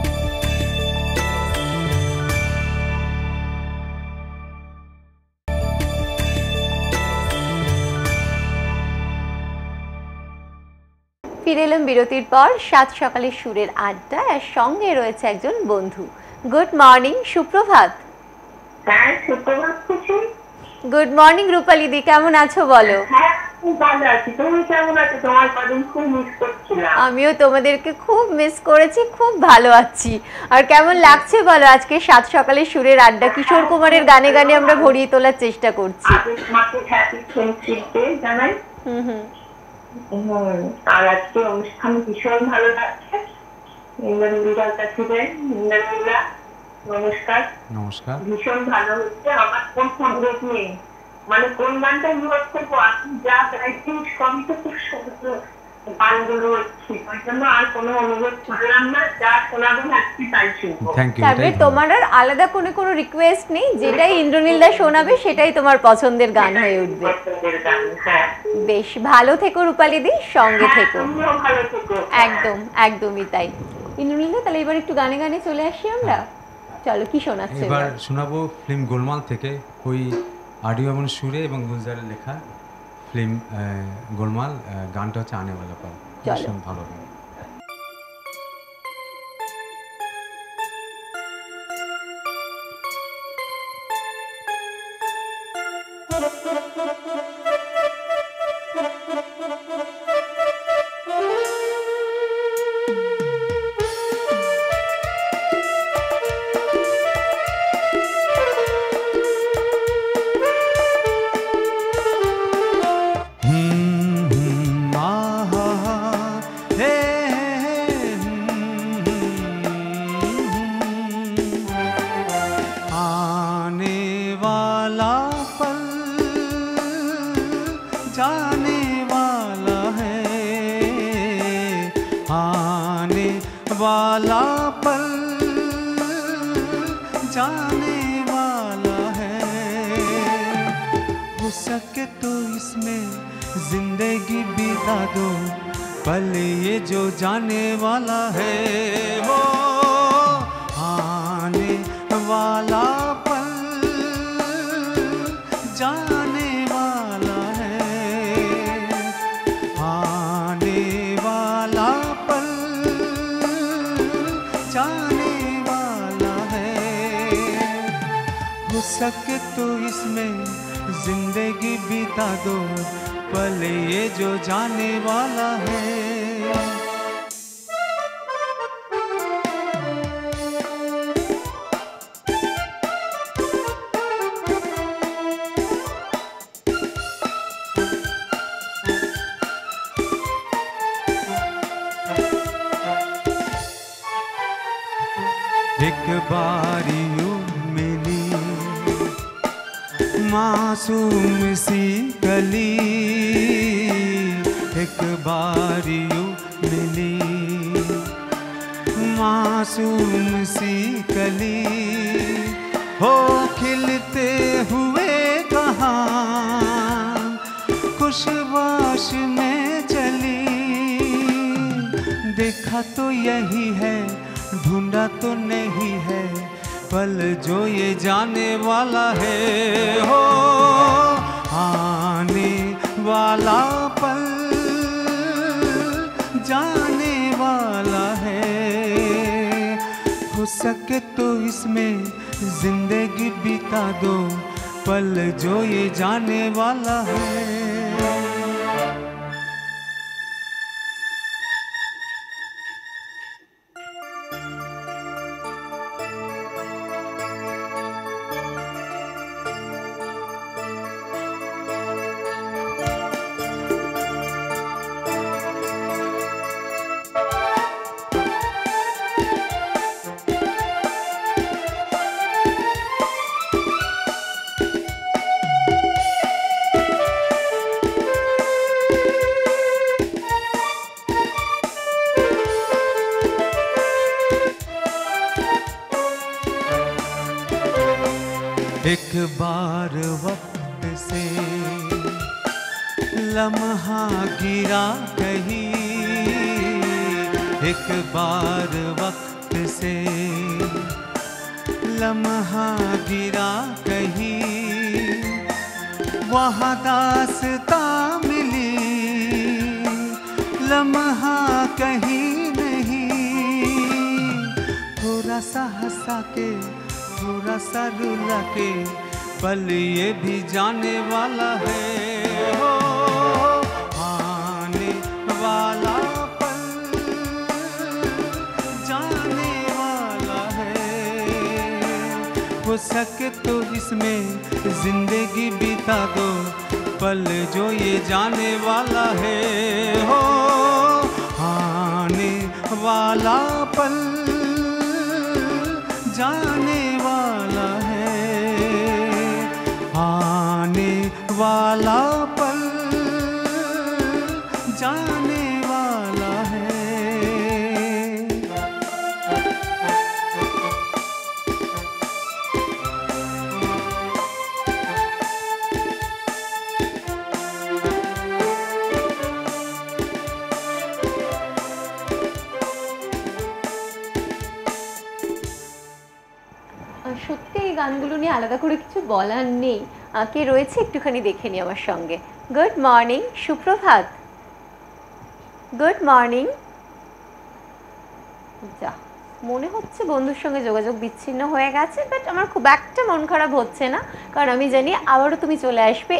ফিরে এলাম বিরতির পর সাত সকালের সুরের আড্ডা, আর সঙ্গে রয়েছে একজন বন্ধু। গুড মর্নিং, সুপ্রভাত। হ্যাঁ, সুপ্রভাত খুশি। গুড মর্নিং রূপালী দি, কেমন আছো বলো? হ্যাঁ, খুব ভালো আছি। তুমি কেমন আছো? তোমার কদিন খুব মিস করছিলাম। আমিও তোমাদেরকে খুব মিস করেছি, খুব ভালো আছি। আর কেমন লাগছে বলো আজকে সাত সকালের সুরের আড্ডা? কিশোর কুমারের গানে গানে আমরা ভরিয়ে তোলার চেষ্টা করছি। তোমাকে হ্যাপি ফ্রেন্ডশিপ ডে জানাই। আর আজকে অনুষ্ঠান ভীষণ ভালো লাগছে। ইন্দ্রনীলার কাছে ইন্দ্রনীলা, নমস্কার। নমস্কার। ভীষণ ভালো হচ্ছে। আমার কোন সংগীত নেই, মানে কোন গানটা ইউজ করবো, আপনি যা গাইছেন সবই তো খুব সুন্দর গানগুলো হচ্ছে। ওই জন্য আর কোনো অনুরোধ করলাম না, যা শোনাবেন আজকে তাই শুনবো। তারপরে তোমার আর আলাদা কোনো রিকোয়েস্ট নেই, যেটাই ইন্দ্রনীল দা শোনাবে সেটাই তোমার পছন্দের গান হয়ে উঠবে। বেশ, ভালো থেকো রূপালী দি, সঙ্গে থেকো। একদম একদমই তাই। ইন্দ্রনীল দা, তাহলে এবার একটু গানে গানে চলে আসি আমরা। চলো, কি শোনাচ্ছো এবার? শোনাবো ফিল্ম গোলমাল থেকে ওই অডিও এবং সুরে এবং গুলজারের লেখা ফিল্ম গোলমাল। গানটা হচ্ছে আনে वाला पल। ভীষণ ভালো গান। पल ये जो जाने वाला है, वो आने वाला पल जाने वाला है, आने वाला पल जाने वाला है। हो सके तो इसमें जिंदगी बिता दो, पल ये जो जाने वाला है। एक बारी यूं मिली मासूम सी कली, एक बारी यूं मिली मासूम सी कली, हो खिलते हुए कहाँ खुशबाश में चली। देखा तो यही है, ढूंढा तो नहीं है, पल जो ये जाने वाला है। हो आने वाला पल जाने वाला है। हो सके तो इसमें जिंदगी बिता दो, पल जो ये जाने वाला है। एक बार वक्त से लम्हा गिरा कहीं, एक बार वक्त से लम्हा गिरा कहीं, वहाँ दास्तां मिली लम्हा कहीं नहीं। थोड़ा सा हंसा के थोड़ा सा रुला के, पल ये भी जाने वाला है। हो आने वाला पल जाने वाला है। हो सके तो इसमें जिंदगी बिता दो, पल जो ये जाने वाला है। हो आने वाला पल जाने वाला है, आने वाला पल जाने वाला है। সত্যি এই গানগুলো নিয়ে আলাদা করে কিছু বলার নেই। কে রয়েছে একটুখানি দেখে নি আমার সঙ্গে। গুড মর্নিং, সুপ্রভাত। Good morning. যা মনে হচ্ছে বন্ধুর সঙ্গে যোগাযোগ বিচ্ছিন্ন হয়ে গেছে, বাট আমার খুব একটা মন খারাপ হচ্ছে না, কারণ আমি জানি আবারও তুমি চলে আসবে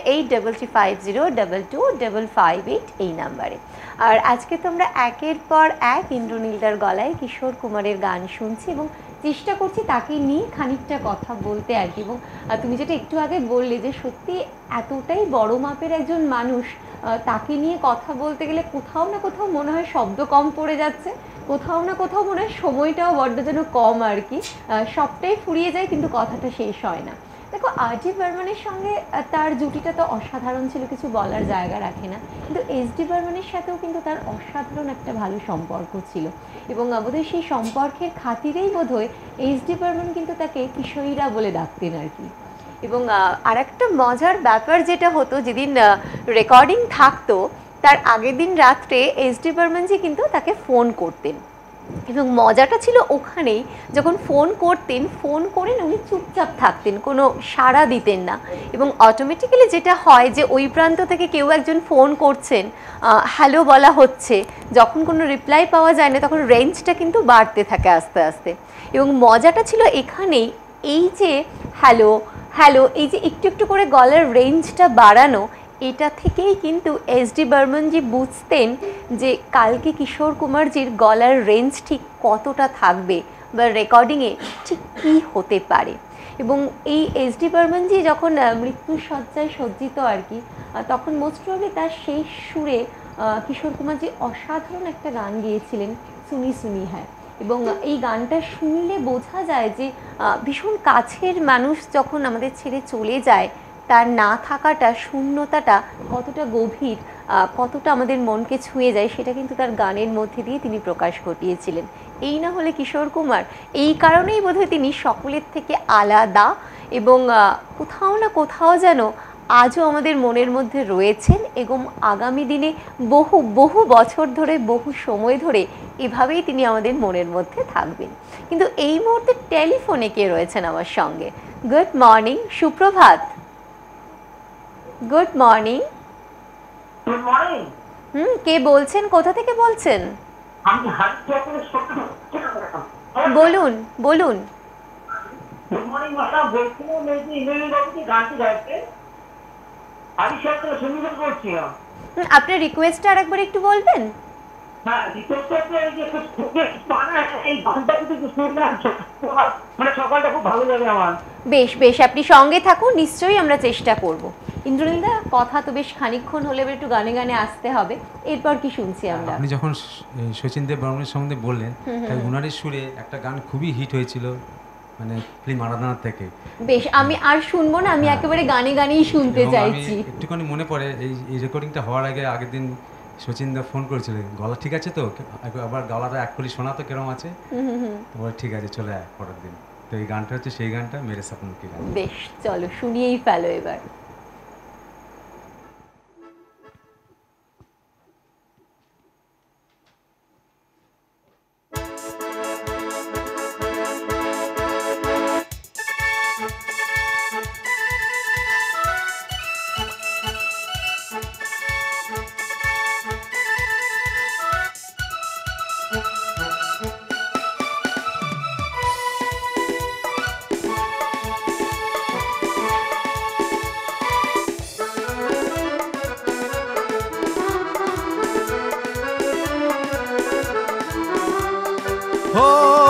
8335022558 এই নাম্বারে। আর আজকে তোমরা একের পর এক ইন্দ্রনীলদার গলায় কিশোর কুমারের গান শুনছি এবং চেষ্টা করছি তাকে নিয়ে খানিকটা কথা বলতে আর কি। এবং তুমি যেটা একটু আগে বললে যে সত্যি এতটাই বড় মাপের একজন মানুষ, তাকে নিয়ে কথা বলতে গেলে কোথাও না কোথাও মনে হয় শব্দ কম পড়ে যাচ্ছে, কোথাও না কোথাও মনে হয় সময়টাও বড্ড যেন কম আর কি, সবটাই ফুরিয়ে যায় কিন্তু কথাটা শেষ হয় না। দেখো আর.ডি. বর্মনের সঙ্গে তার জুটিটা তো অসাধারণ ছিল, কিছু বলার জায়গা রাখে না, কিন্তু এস.ডি. বর্মনের সাথেও কিন্তু তার অসাধারণ একটা ভালো সম্পর্ক ছিল এবং বোধহয় সেই সম্পর্কের খাতিরেই বোধহয় এস.ডি. বর্মন কিন্তু তাকে কিশোরীরা বলে ডাকতেন আর কি। এবং আর একটা মজার ব্যাপার যেটা হতো, যেদিন রেকর্ডিং থাকতো তার আগের দিন রাত্রে এস.ডি. বর্মনজি কিন্তু তাকে ফোন করতেন এবং মজাটা ছিল ওখানেই, যখন ফোন করতেন, ফোন করেন উনি চুপচাপ থাকতেন, কোনো সাড়া দিতেন না এবং অটোমেটিক্যালি যেটা হয় যে ওই প্রান্ত থেকে কেউ একজন ফোন করছেন, হ্যালো বলা হচ্ছে, যখন কোনো রিপ্লাই পাওয়া যায় না তখন রেঞ্জটা কিন্তু বাড়তে থাকে আস্তে আস্তে। এবং মজাটা ছিল এখানেই, এই যে হ্যালো হ্যালো, এই যে একটু একটু করে গলার রেঞ্জটা বাড়ানো, এটা থেকেই কিন্তু এসডি বর্মনজি বুঝতেন যে কালকে কিশোর কুমারজির গলার রেঞ্জ ঠিক কতটা থাকবে বা রেকর্ডিংয়ে ঠিক কী হতে পারে। এবং এই এসডি বর্মনজি যখন মৃত্যুর শয্যায় সজ্জিত আর কি, তখন মোস্ট প্রবলি তার সেই সুরে কিশোর কুমারজি অসাধারণ একটা গান গিয়েছিলেন, সুনি সুনি হ্যায়। এবং এই গানটা শুনলে বোঝা যায় যে ভীষণ কাছের মানুষ যখন আমাদের ছেড়ে চলে যায়, তার না থাকাটা, শূন্যতাটা কতটা গভীর, কতটা আমাদের মনকে ছুঁয়ে যায়, সেটা কিন্তু তার গানের মধ্যে দিয়ে তিনি প্রকাশ ঘটিয়েছিলেন। এই না হলে কিশোর কুমার, এই কারণেই বোধহয় তিনি সকলের থেকে আলাদা এবং কোথাও না কোথাও যেন আজও আমাদের মনের মধ্যে রয়েছেন এবং আগামী দিনে বহু বহু বছর ধরে, বহু সময় ধরে এভাবেই তিনি আমাদের মনের মধ্যে থাকবেন। কিন্তু এই মুহূর্তে টেলিফোনে কে রয়েছেন আমার সঙ্গে? গুড মর্নিং, সুপ্রভাত। Good morning. Good morning. কে বলছেন, কোথা থেকে বলছেন? আমি বলুন বলুন। গুড মর্নিং ম্যাডাম, বলছিলাম এই যে ইন্দ্রনীল বাবু যে গানটি গাইছে, আমি সবটা সঙ্গীত করছিলাম। আপনার রিকোয়েস্টটা আরেকবার একটু বলবেন? হ্যাঁ, রিকোয়েস্টটা এই যে এই গানটা কিন্তু শুনলাম, মানে সকালটা খুব ভালো যাবে আমার। বেশ বেশ, আপনি সঙ্গে থাকুন, নিশ্চয়ই আমরা চেষ্টা করব। ইন্দ্রনীলদা, কথা তো বেশ খানিকক্ষণ হলে একটু গানে গানে আসতে হবে। এরপর কি শুনছি আমরা? আপনি যখন শচীন দেব বর্মনের সম্বন্ধে বললেন, তাই উনারই সুরে একটা গান খুবই হিট হয়েছিল, মানে ফিল্ম আরাধনা থেকে। বেশ, আমি আর শুনবো না, আমি একেবারে গানে গানেই শুনতে চাইছি। একটুখানি মনে পড়ে এই রেকর্ডিংটা হওয়ার আগে আগের দিন শচীন দা ফোন করেছিলেন, গলা ঠিক আছে তো, আবার গলাটা এক কলি শোনা তো কেরম আছে, বলে ঠিক আছে চলে আয় পরের দিন। তো এই গানটা হচ্ছে সেই গানটা, মেরে স্বপ্ন কি গান। বেশ, চলো শুনিয়েই ফেলো এবার। हो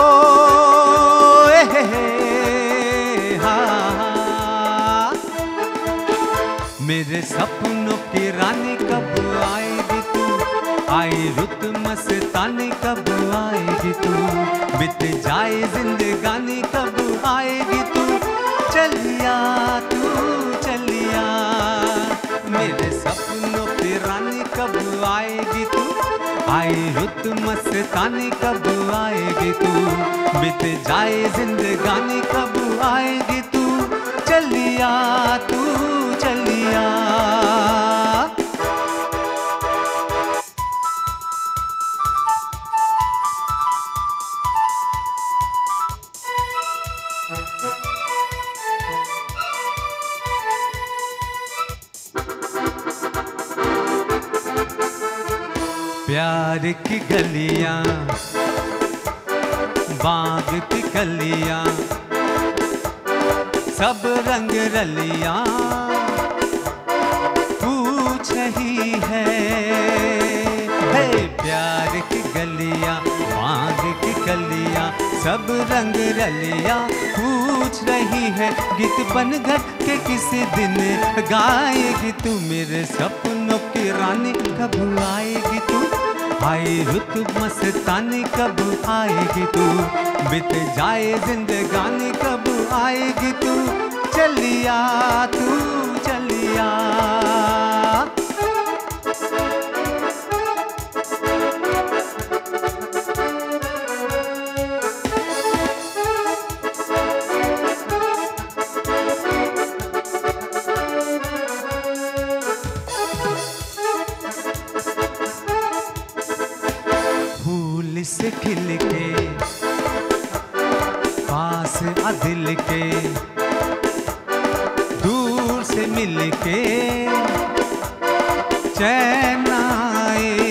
मेरे सपनों की रानी कब आएगी तू, आई रुत मस्तानी कब आएगी तू, बीत जाए जिंदगानी कब आएगी तू, चलिया तू चलिया। मेरे सपनों की रानी कब आएगी तू, आई रुत मस्तानी कब आएगी तू, बीत जाए जिंदगानी कब आएगी तू, चलिया तू चलिया। प्यार की गलियां, बाग की कलियां, सब रंग रलियां पूछ रही है। प्यार की गलियां, बाग की कलियां, सब रंग रलियां पूछ रही है, गीत बनकर के किसी दिन गाएगी तू, मेरे सपनों की रानी कब आएगी तू, आई रुत मस्तानी कब आएगी तू, बीत जाए जिंदगानी कब आएगी तू, चलिया तू चलिया। से खिल के पास आ दिल के, दूर से मिल के चैन आए।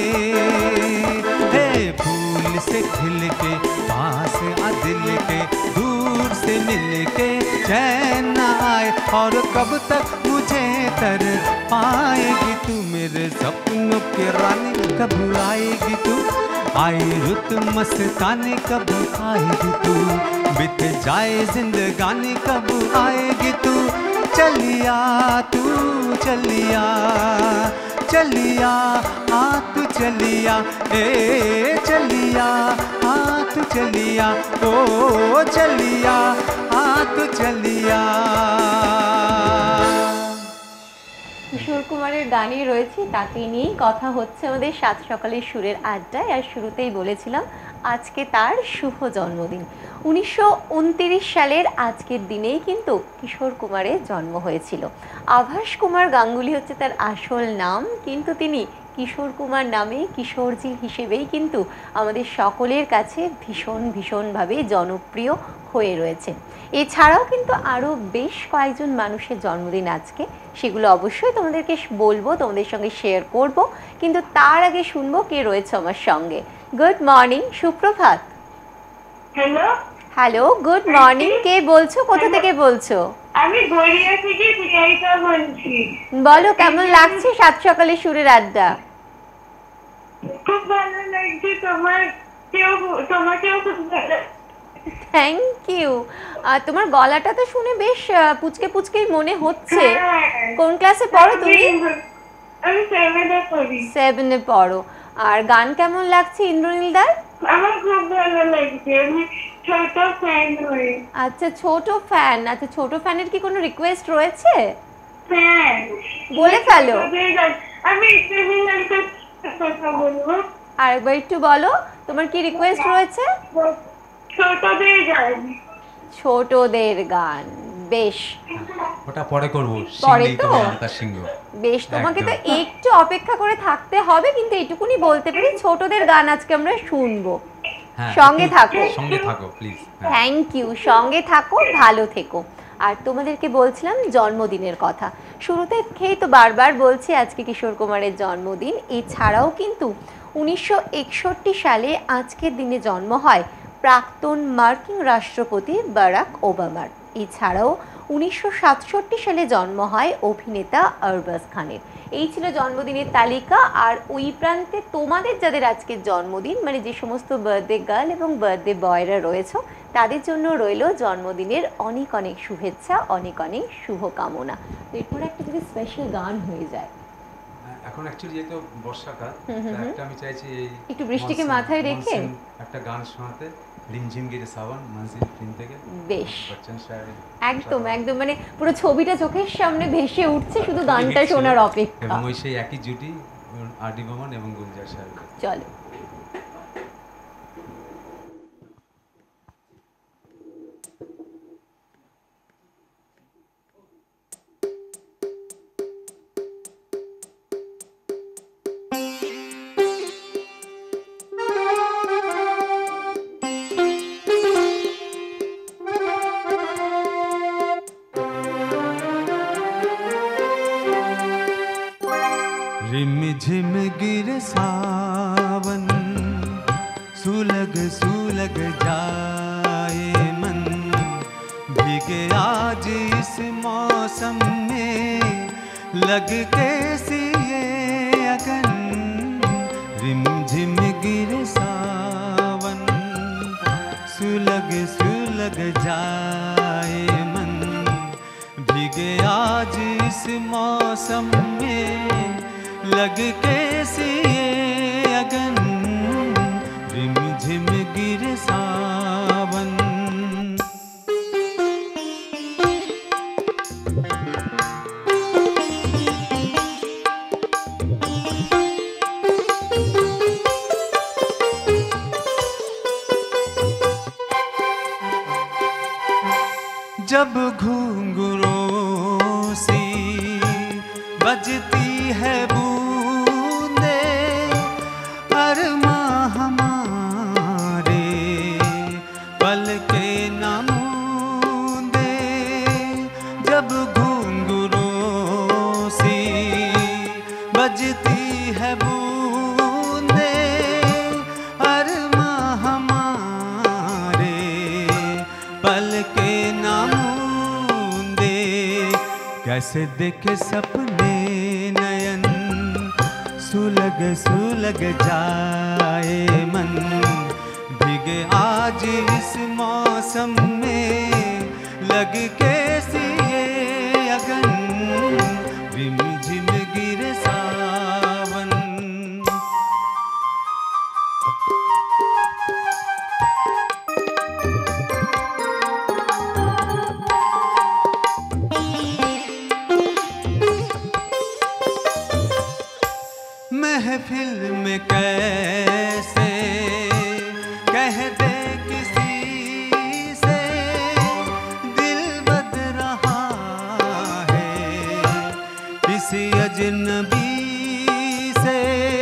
फूल से खिल के पास आ दिल के, दूर से मिल के चैन आए, और कब तक मुझे तर पाएगी तू मेरे सपनों के रानी, कब आएगी तू, आई रुत मस्तानी कब आएगी तू, बीत जाए जिंदगानी कब आएगी तू, चलिया तू चलिया चलिया आ तू चलिया, ए चलिया आ तू चलिया, ओ चलिया आ तू चलिया। কিশোর কুমারের গানই রয়েছে, তাকে নিয়েই কথা হচ্ছে আমাদের সাত সকালের সুরের আড্ডায়। আর শুরুতেই বলেছিলাম আজকে তার শুভ জন্মদিন। 1929 সালের আজকের দিনেই কিন্তু কিশোর কুমারের জন্ম হয়েছিল। আভাস কুমার গাঙ্গুলি হচ্ছে তার আসল নাম, কিন্তু তিনি কিশোর কুমার নামে কিশোরজি হিসেবেই কিন্তু আমাদের সকলের কাছে ভীষণভাবে জনপ্রিয় হয়ে রয়েছে। এছাড়াও কিন্তু আরও বেশ কয়েকজন মানুষের জন্মদিন আজকে, সেগুলো অবশ্যই তোমাদেরকে বলবো, তোমাদের সঙ্গে শেয়ার করব, কিন্তু তার আগে শুনবো কে রয়েছে আমার সঙ্গে। গুড মর্নিং, সুপ্রভাত। Hello hello, good morning. কে বলছো, কোথা থেকে বলছো? আমি গড়িয়া থেকে প্রিয়াঙ্কা বলছি। বলো, কেমন লাগছে সাত সকালে সুরের আড্ডা? খুব ভালো লাগছে, তোমাকেও খুব ভালো। Thank you. তোমার গলাটা তো শুনে বেশ পুচকে পুচকেই মনে হচ্ছে। কোন ক্লাসে পড়ো তুমি? আমি 7-এ পড়ি। 7-এ পড়ো। আর গান কেমন লাগছে ইন্দ্রনীল দার? আমার খুব ভালো লাগছে, আমি ছোট ফ্যান হই। আচ্ছা, ছোট ফ্যান। আচ্ছা, ছোট ফ্যানের কি কোনো রিকোয়েস্ট রয়েছে? হ্যাঁ, বলে ফেলো। আমি ইন্দ্রনীলের কথা বলবো। আরেকবার একটু বলো, তোমার কি রিকোয়েস্ট রয়েছে? ছোটদের গান। ছোটদের গান, বেশ। ওটা পরে করবো, পরে তো? সিংহ। বেশ, তোমাকে তো একটু অপেক্ষা করে থাকতে হবে, কিন্তু এইটুকুনি বলতে পারি ছোটদের গান আজকে আমরা শুনবো। সঙ্গে থাকো, সঙ্গে থাকো প্লিজ। থ্যাংক ইউ, সঙ্গে থাকো, ভালো থেকো। আর তোমাদেরকে বলছিলাম জন্মদিনের কথা, শুরুতে খেয়েই তো বারবার বলছি আজকে কিশোর কুমারের জন্মদিন। এছাড়াও কিন্তু 1961 সালে আজকের দিনে জন্ম হয় প্রাক্তন মার্কিন রাষ্ট্রপতি বারাক ওবামার। এছাড়াও 1967 সালে জন্ম হয় অভিনেতা আরবাজ খানের। এই ছিল জন্মদিনের তালিকা। আর ওই প্রান্তে তোমাদের যাদের আজকের জন্মদিন, মানে যে সমস্ত বার্থডে গার্ল এবং বার্থডে বয়রা রয়েছে, তাদের জন্য রইল জন্মদিনের অনেক অনেক শুভেচ্ছা, অনেক অনেক শুভকামনা। এরপর একটা যদি স্পেশাল গান হয়ে যায়। এখন অ্যাকচুয়ালি যেহেতু বর্ষাকাল, একটা আমি চাইছি একটু বৃষ্টিকে মাথায় রেখে একটা গান শোনাতে, রিমঝিম গিরে সাবান মনজিল ফিল্ম থেকে। বেশ, বচ্চন সাহেব একদম একদম, মানে পুরো ছবিটা চোখের সামনে ভেসে উঠছে, শুধু গানটা শোনার অপেক্ষা। এবং ওই সেই একই জুটি আর.ডি. বর্মন এবং গুলজার সাহেব। চলো। रिमझिम गिरे सावन, सुलग सुलग जाए मन, भीगे आज इस मौसम में लग कैसी ये अगन। रिमझिम गिरे सावन, सुलग सुलग जाए मन, भीगे आज इस मौसम में लग कैसी ये अगन। रिमझिम गिरे सावन। जब घुंघरूं सी बजती है बूंदे, अरमां हमारे पल के न मूंदे। जब घुंघरूं सी बजती है बूंदे, अरमां हमारे पल के न मूंदे। कैसे देखे सपने नयन, सुलग सुलग जाए मन, भीगे आज इस मौसम में लग कैसी ये अगन, रिम झिम गिरे सावन। महफिल में कैसे कह दे किसी से दिल बद रहा है, किसी अजनबी से।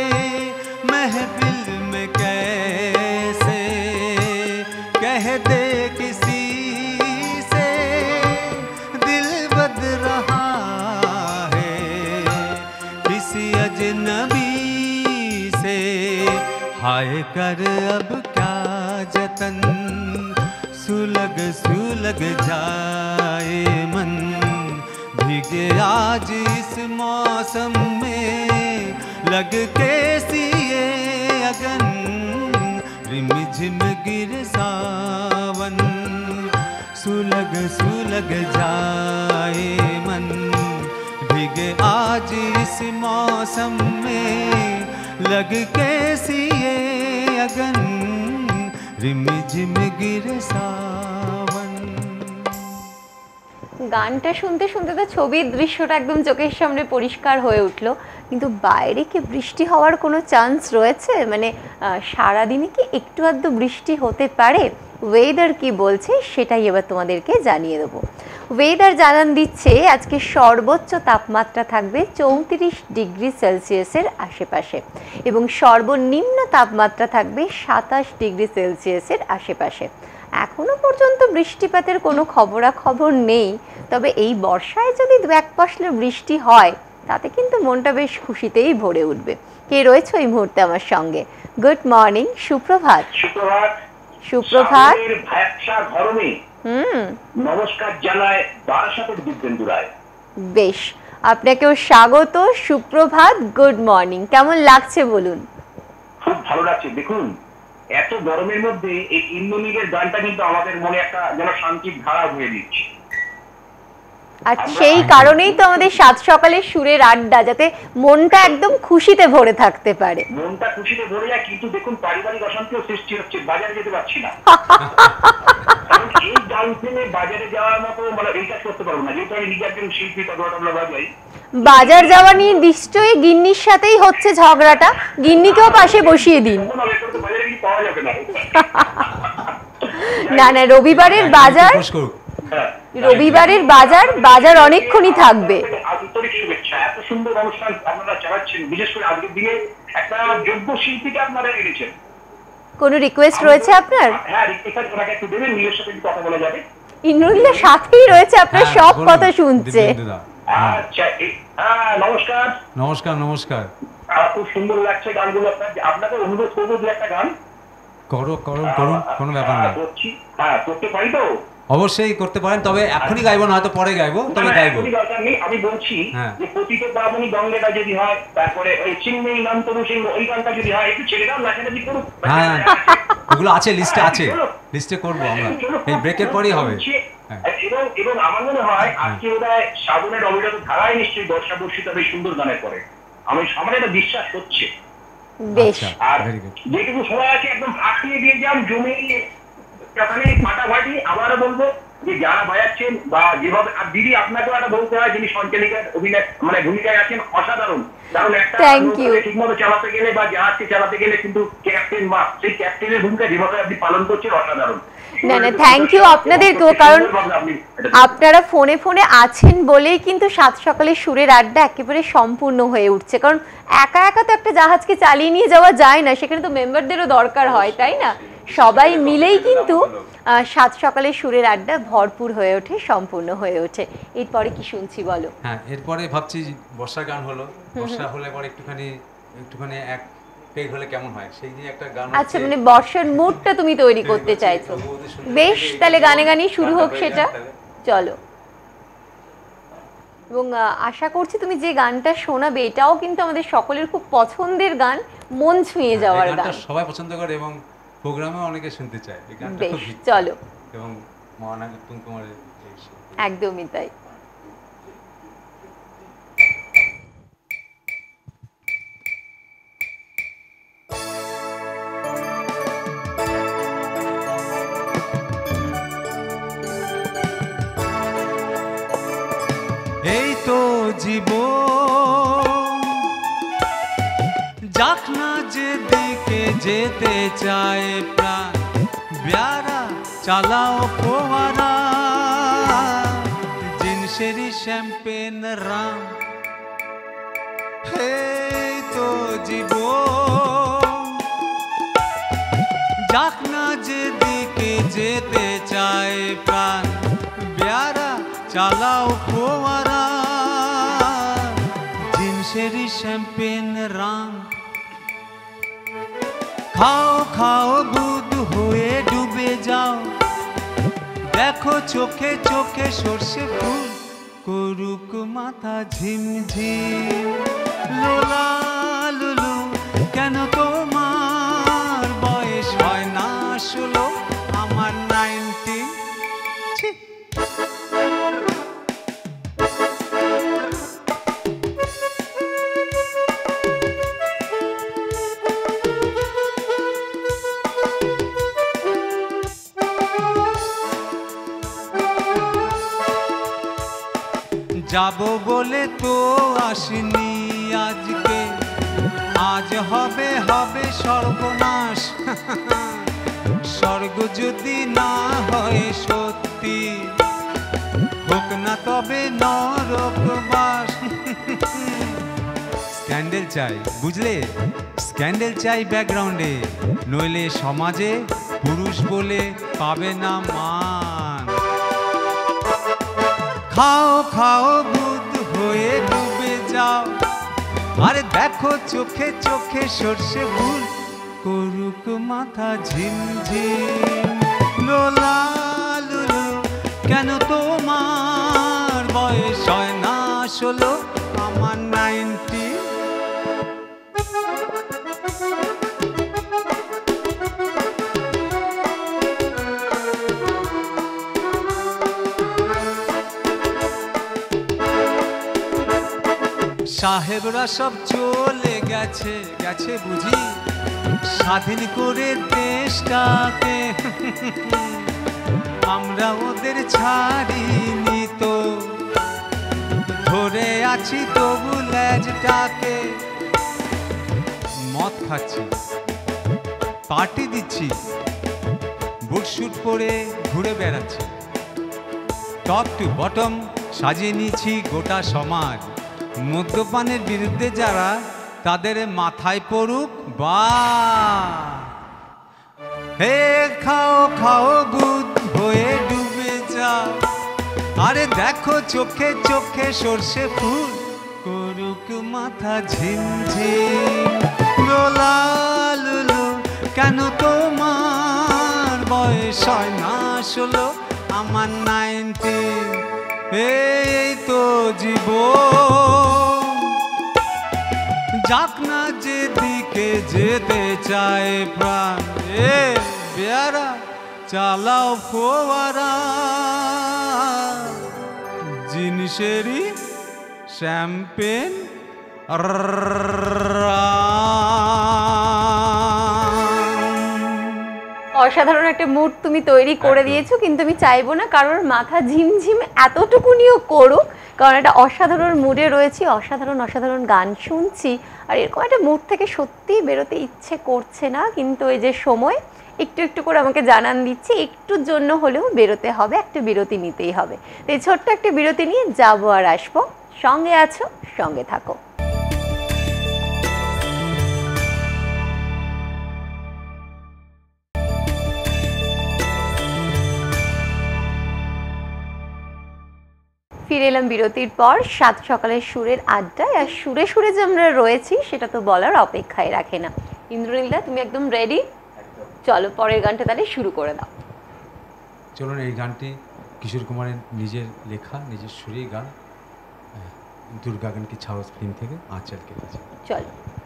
महफिल में कैसे कह दे किसी से दिल बद रहा है, किसी अजनबी से। हाय कर अब क्या जतन, सुलग सुलग जाए मन, भीगे आज इस मौसम में लग कैसी ये अगन, रिम झिम गिर सावन। सुलग सुलग जाए मन, भीगे आज इस मौसम में लग कैसी ये अगन, रिम झिम गिर सावन। গানটা শুনতে শুনতে তো ছবির দৃশ্যটা একদম চোখের সামনে পরিষ্কার হয়ে উঠলো, কিন্তু বাইরে কি বৃষ্টি হওয়ার কোনো চান্স রয়েছে? মানে সারাদিনে কি একটু আধটু বৃষ্টি হতে পারে? ওয়েদার কি বলছে সেটাই এবার তোমাদেরকে জানিয়ে দেবো। ওয়েদার জানান দিচ্ছে আজকে সর্বোচ্চ তাপমাত্রা থাকবে 34 ডিগ্রি সেলসিয়াসের আশেপাশে এবং সর্বনিম্ন তাপমাত্রা থাকবে 27 ডিগ্রি সেলসিয়াসের আশেপাশে। এখনো পর্যন্ত বৃষ্টিপাতের কোনো খবরাখবর নেই, তবে এই বর্ষায় যদি দু এক পশলা বৃষ্টি হয় তাতে কিন্তু মনটা বেশ খুশিতেই ভরে উঠবে। কে রয়েছে এই মুহূর্তে আমার সঙ্গে? গুড মর্নিং, সুপ্রভাত। সুপ্রভাত। সুপ্রভাত। ভাবসা গরমে নমস্কার জানায় বারাসাতের দিব্যেন্দু রায়। বেশ, আপনাকেও স্বাগত, সুপ্রভাত, গুড মর্নিং। কেমন লাগছে বলুন? খুব ভালো লাগছে। দেখুন, এত গরমের মধ্যে এই ইন্দ্রনীলের গানটা কিন্তু আমাদের মনে একটা যেন শান্তির ধারা বয়ে দিচ্ছে। আর সেই কারণেই তো আমাদের সাত সকালের সুরের আড্ডা, যাতে মনটা একদম খুশিতে ভরে থাকতে পারে। মনটা খুশিতে ভরে যায়, কিন্তু দেখুন পারিবারিক অশান্তিও সৃষ্টি হচ্ছে, বাজারে যেতে পারছি না। এই গান শুনে বাজারে যাওয়ার মতো মানে এই কাজ করতে পারবো না, যেহেতু আমি নিজে একজন শিল্পী, তবলা বাজাই। বাজার যাওয়া নিয়ে নিশ্চয়ই গিন্নির সাথেই হচ্ছে ঝগড়াটা, গিন্নিকেও পাশে বসিয়ে দিন। বাজারে কি পাওয়া যাবে না। না না, রবিবারের বাজার, রবিবারের বাজার বাজার অনেকক্ষণই থাকবে। আন্তরিক শুভেচ্ছা। এত সুন্দর অনুষ্ঠান আপনারা চালাচ্ছেন, বিশেষ করে আজকের দিনে একটা যোগ্য শিল্পীকে আপনারা এনেছেন। কোনো রিকোয়েস্ট রয়েছে আপনার? হ্যাঁ, রিকোয়েস্ট ওনাকে একটু দেবেন, নিজের সাথে কথা বলা যাবে। ইন্দ্রনীলের সাথেই রয়েছে, আপনার সব কথা শুনছে। আচ্ছা, নমস্কার। নমস্কার নমস্কার। খুব সুন্দর লাগছে গানগুলো আপনার। আপনাকে অনুরোধ করবো দু একটা গান। করো করুন করুন, কোনো ব্যাপার না। হ্যাঁ, করতে পারি তো? অবশ্যই করতে পারেন, তবে এখনই গাইবো না, হয়তো পরে গাইবো, তবে গাইবো। আমি বলছি যে পতিত পাবনি গঙ্গেটা যদি হয়, তারপরে ওই চিন্ময়ী নাম তরু সিংহ, ওই গানটা যদি হয়, একটু ছেড়ে দাও, নাচানাচি করুক। হ্যাঁ, ওগুলো আছে, লিস্টে আছে, লিস্টে করবো আমরা, এই ব্রেকের পরেই হবে। এবং আমার মনে হয় আজকে বোধহয় শ্রাবণের অবিরত ধারায় নিশ্চয়ই বর্ষা বর্ষিত হবে সুন্দর গানের পরে, আমার এটা বিশ্বাস হচ্ছে। বেশ, আর যেটুকু সময় আছে একদম ফাটিয়ে দিয়ে যান, জমে ফাটাফাটি। আবারও বলবো যে যারা বাজাচ্ছেন বা যেভাবে, আর দিদি আপনাকেও একটা বলতে হয়, যিনি সঞ্চালিকার অভিনয় মানে ভূমিকায় আছেন, অসাধারণ। কারণ একটা ঠিক মতো চালাতে গেলে বা জাহাজকে চালাতে গেলে কিন্তু ক্যাপ্টেন বা সেই ক্যাপ্টেনের ভূমিকা যেভাবে আপনি পালন করছেন, অসাধারণ। না না, থ্যাংক ইউ আপনাদেরকেও, কারণ আপনারা ফোনে ফোনে আছেন বলেই কিন্তু সাত সকালের সুরের আড্ডা একেবারে সম্পূর্ণ হয়ে উঠছে। কারণ একা একা তো একটা জাহাজকে চালিয়ে নিয়ে যাওয়া যায় না, সেখানে তো মেম্বারদেরও দরকার হয়, তাই না? সবাই মিলেই কিন্তু সাত সকালের সুরের আড্ডা ভরপুর হয়ে ওঠে, সম্পূর্ণ হয়ে ওঠে। এরপরে কি শুনছি বলো? হ্যাঁ, এরপরে ভাবছি বর্ষা গান হলো, বর্ষা হলে পরে একটুখানি এক পেগ হলে কেমন হয়, সেই নিয়ে একটা গান। আচ্ছা, মানে বর্ষার মুডটা তুমি তৈরি করতে চাইছো। বেশ, তাহলে গানে গানেই শুরু হোক সেটা, চলো। এবং আশা করছি তুমি যে গানটা শোনাবে এটাও কিন্তু আমাদের সকলের খুব পছন্দের গান, মন ছুঁয়ে যাওয়ার গান। গানটা সবাই পছন্দ করে এবং প্রোগ্রামে অনেকে শুনতে চায় এই গানটা খুব হিট। চলো, এবং মহানাগ উত্তম কুমারের একদমই তাই। এই তো জীবন, যাক না যেদিকে যেতে চায় প্রাণ, ব্যারা চালাও ফোয়ারা, জিনসেরি শ্যাম্পেন রাম। এই তো জীবন, যাক না যেদিকে যেতে চায় প্রাণ, ব্যারা চালাও ফোয়ারা, জিনসেরি শ্যাম্পেন রাম। খাও খাও বুধ হয়ে ডুবে যাও, দেখো চোখে চোখে সর্ষে ফুল, করুক মাথা ঝিমঝিম। লোলা লুলু কেন তোমার বয়স হয় না 16, আমার 19। যাবো বলে তো আসিনি আজকে, আজ হবে হবে সর্বনাশ। স্বর্গ যদি না হয় সত্যি, হোক না তবে নরকবাস। স্ক্যান্ডেল চাই, বুঝলে, স্ক্যান্ডেল চাই ব্যাকগ্রাউন্ডে, নইলে সমাজে পুরুষ বলে পাবে না মান। খাও খাও বুধ হয়ে ডুবে যাও, আরে দেখো চোখে চোখে সর্ষে ফুল, করুক মাথা ঝিমঝিম। লোলা লুলু কেন তোমার বয়স হয় না 16, আমার 19। সাহেবরা সব চলে গেছে গেছে বুঝি, স্বাধীন করে দেশটাকে। আমরা ওদের ছাড়িনি তো, ধরে আছি তবু লেজটাকে। মদ খাচ্ছি, পার্টি দিচ্ছি, বুট শুট পরে ঘুরে বেড়াচ্ছি, টপ টু বটম সাজিয়ে নিয়েছি গোটা সমাজ। মদ্যপানের বিরুদ্ধে যারা, তাদের মাথায় পড়ুক বা। হে খাও খাও বুধ হয়ে ডুবে যাও, আরে দেখো চোখে চোখে সর্ষে ফুল, করুক মাথা ঝিমঝিম। লোলা লুলু কেন তোমার বয়স হয় না 16, আমার 19। এই তো জীবন, যাক না যেদিকে যেতে চায় প্রাণ, এ বেয়ারা চালাও ফোয়ারা, জিনিসেরই শ্যাম্পেন অসাধারণ একটা মুড তুমি তৈরি করে দিয়েছো, কিন্তু আমি চাইবো না কারোর মাথা ঝিমঝিম এতটুকুনিও করুক, কারণ একটা অসাধারণ মুডে রয়েছি, অসাধারণ অসাধারণ গান শুনছি, আর এরকম একটা মুড থেকে সত্যিই বেরোতে ইচ্ছে করছে না, কিন্তু এই যে সময় একটু একটু করে আমাকে জানান দিচ্ছে একটুর জন্য হলেও বেরোতে হবে, একটা বিরতি নিতেই হবে। তো এই ছোট্ট একটা বিরতি নিয়ে যাবো আর আসবো, সঙ্গে আছো, সঙ্গে থাকো। ফিরে এলাম বিরতির পর সাত সকালের সুরের আড্ডায়। আর সুরে সুরে যে আমরা রয়েছি সেটা তো বলার অপেক্ষায় রাখে না। ইন্দ্রনীলদা, তুমি একদম রেডি? চলো পরের গানটা তাহলে শুরু করে দাও। চলুন, এই গানটি কিশোর কুমারের নিজের লেখা, নিজের সুরেই গান। दुर्गागन की छाव फिल्म থেকে आंचल के तुझे। চলো।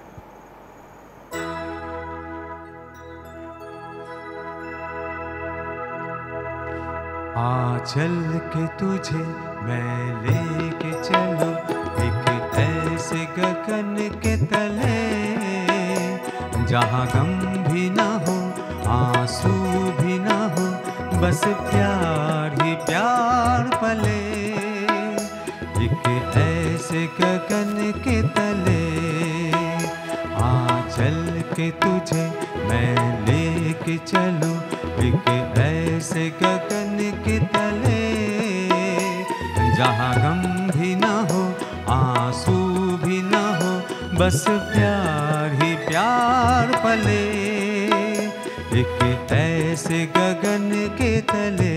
आंचल के तुझे मैं लेके चलूं एक ऐसे गगन के तले, जहाँ गम भी ना हो आंसू भी ना हो, बस प्यार ही प्यार पले। एक ऐसे गगन के तले, आंचल के तुझे मैं लेके चलूं एक ऐसे गगन के तले, जहाँ गम भी ना हो आंसू भी ना हो, बस प्यार ही प्यार पले। एक ऐसे गगन के तले।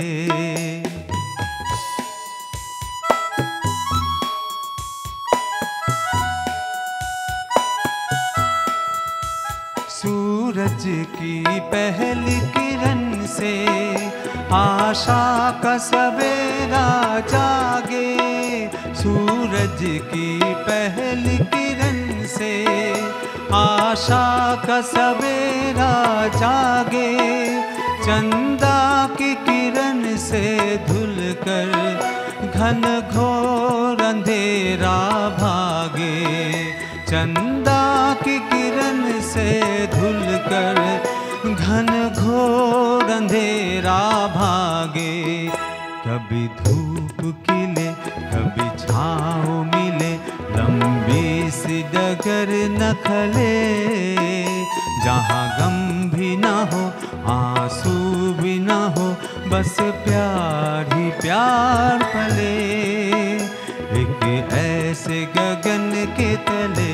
सूरज की पहली किरण से आशा का सवेरा जागे, सूरज की पहली किरण से आशा का सवेरा जागे, चंदा की किरण से धुलकर घन घोर अंधेरा भागे, चंदा की किरण से धुलकर घन घोर अंधेरा भागे। कभी धूप खिले कभी छाँव मिले, लंबी सी डगर न खले, जहाँ गम भी ना हो आंसू भी ना हो, बस प्यार ही प्यार पले। एक ऐसे गगन के तले।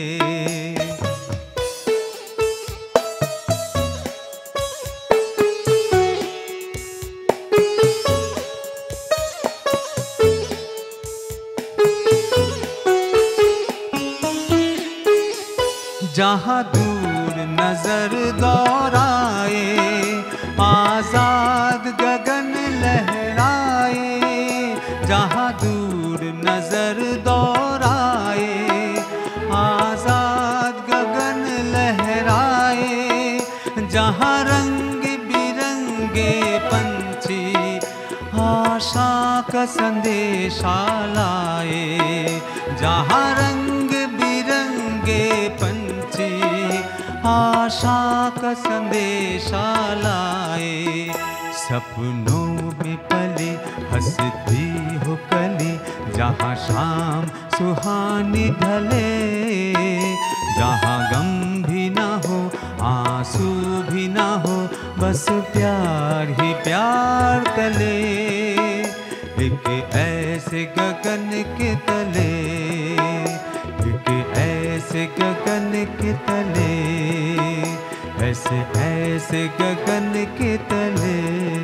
जहाँ दूर नजर दौड़ाए, आजाद गगन लहराए, जहाँ दूर नजर दौड़ाए, आजाद गगन लहराए, जहाँ रंग बिरंगे पंछी आशा का संदेशा लाए, जहाँ रंग बिरंगे पंछी आशा का संदेशा लाए, सपनों में पले हंसती हो कली, जहाँ शाम सुहानी ढले, जहाँ गम भी ना हो आंसू भी ना हो, बस प्यार ही प्यार तले। एक ऐसे गगन के तले, एक ऐसे गगन के तले, ऐसे ऐसे गगन के तले।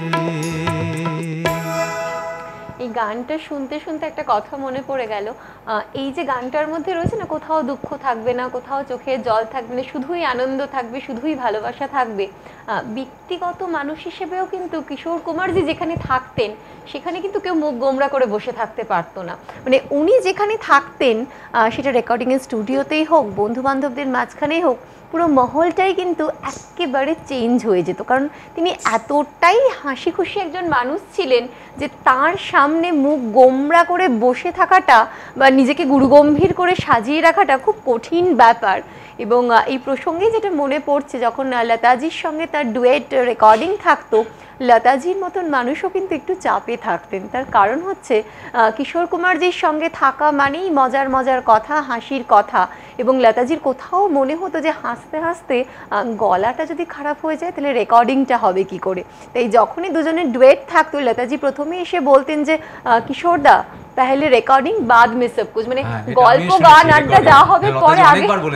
এই গানটা শুনতে শুনতে একটা কথা মনে পড়ে গেল, এই যে গানটার মধ্যে রয়েছে না, কোথাও দুঃখ থাকবে না, কোথাও চোখে জল থাকবে না, শুধুই আনন্দ থাকবে, শুধুই ভালোবাসা থাকবে। ব্যক্তিগত মানুষ হিসেবেও কিন্তু কিশোর কুমারজি যেখানে থাকতেন সেখানে কিন্তু কেউ মুখ গোমরা করে বসে থাকতে পারতো না। মানে উনি যেখানে থাকতেন, সেটা রেকর্ডিংয়ের স্টুডিওতেই হোক, বন্ধু বান্ধবদের মাঝখানেই হোক, পুরো মহলটাই কিন্তু একেবারে চেঞ্জ হয়ে যেত। কারণ তিনি এতটাই হাসি খুশি একজন মানুষ ছিলেন যে তার সামনে মুখ গোমরা করে বসে থাকাটা বা নিজেকে গুরুগম্ভীর করে সাজিয়ে রাখাটা খুব কঠিন ব্যাপার। এবং এই প্রসঙ্গে যেটা মনে পড়ছে, যখন লতাজির সঙ্গে তার ডুয়েট রেকর্ডিং থাকতো, লতাজির মতন মানুষও কিন্তু একটু চাপে থাকতেন। তার কারণ হচ্ছে কিশোর কুমারজির সঙ্গে থাকা মানেই মজার মজার কথা, হাসির কথা, এবং লতাজির কোথাও মনে হতো যে হাসতে হাসতে গলাটা যদি খারাপ হয়ে যায় তাহলে রেকর্ডিংটা হবে কি করে। তাই যখনই দুজনের ডুয়েট থাকতো, লতাজি প্রথমে এসে বলতেন যে কিশোরদা पहले रिकॉर्डिंग बाद में सब कुछ, মানে গল্প গান আড্ডা যা হবে পরে, আগে অনেকবার বলেছে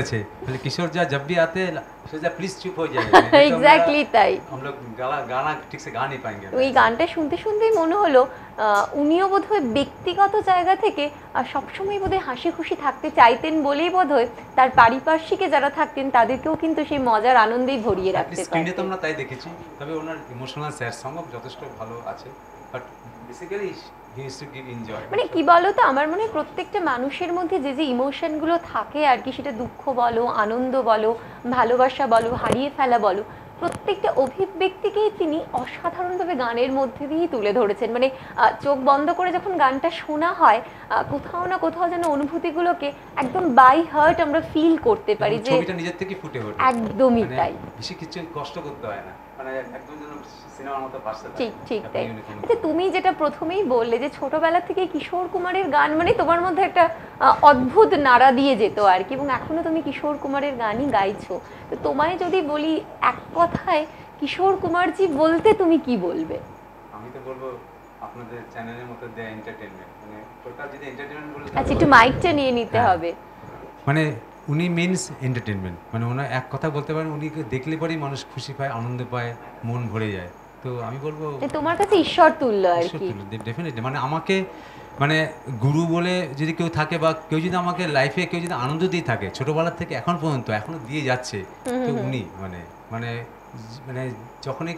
बोले किशोर जा जब भी आते हैं किशोर जा प्लीज चुप हो जाए এক্স্যাক্টলি তাই। हम लोग गाना ठीक से गा नहीं पाएंगे। তো এই গানটা শুনতে শুনতেই মনে হলো উনিও বোধহয় ব্যক্তিগত জায়গা থেকে সবসময় বোধহয় হাসি খুশি থাকতে চাইতেন বলেই বোধহয় তার পারিপার্শ্বিকে যারা থাকতেন তাদেরকেও কিন্তু সেই মজার আনন্দেই ভরিয়ে রাখতে স্ক্রিনে তো পারতেন। আমরা তাই দেখেছি, তবে ওনার ইমোশনাল স্যাড সঙ্গ যথেষ্ট ভালো আছে, but basically he use to give enjoy. মানে কি বলো তো, আমার মনে হয় প্রত্যেকটা মানুষের মধ্যে যে যে ইমোশনগুলো থাকে আর কি, সেটা দুঃখ বলো, আনন্দ বলো, ভালোবাসা বলো, হারিয়ে ফেলা বলো, প্রত্যেকটা অভিব্যক্তিকেই তিনি অসাধারণভাবে গানের মধ্যে দিয়েই তুলে ধরেছেন। মানে চোখ বন্ধ করে যখন গানটা শোনা হয় কোথাও না কোথাও যেন অনুভূতিগুলোকে একদম বাই হার্ট আমরা ফিল করতে পারি, যে ছবিটা নিজের থেকে ফুটে ওঠে। একদমই তাই, বেশি কিছু কষ্ট করতে হয় না, মানে একদম যেন সিনেমার মতো ভাসতে থাকে। ঠিক ঠিক তাই। আচ্ছা, তুমি যেটা প্রথমেই বললে যে ছোটবেলা থেকে কিশোর কুমারের গান মানে তোমার মধ্যে একটা অদ্ভুত নাড়া দিয়ে যেত আর কি, এবং এখনো তুমি কিশোর কুমারের গানই গাইছো। তো তোমায় যদি বলি এক কথায় কিশোর কুমারজি বলতে তুমি কি বলবে? আমি তো বলবো আপনাদের চ্যানেলের মতো দেয়া এন্টারটেইনমেন্ট, মানে টোটাল যদি এন্টারটেইনমেন্ট বলতে, আচ্ছা একটু মাইকটা নিয়ে নিতে হবে। মানে উনি মিনস এন্টারটেইনমেন্ট, মানে ওনার এক কথা বলতে পারেন, উনিকে দেখলে পরেই মানুষ খুশি পায়, আনন্দ পায়, মন ভরে যায়। তো আমি বলবো তোমার কাছে ঈশ্বর তুল্য আর কি। ডেফিনেটলি, মানে আমাকে মানে গুরু বলে যদি কেউ থাকে, বা কেউ যদি আমাকে লাইফে কেউ যদি আনন্দ দিয়ে থাকে ছোটবেলা থেকে এখন পর্যন্ত, এখনো দিয়ে যাচ্ছে, তো উনি মানে মানে মানে যখনই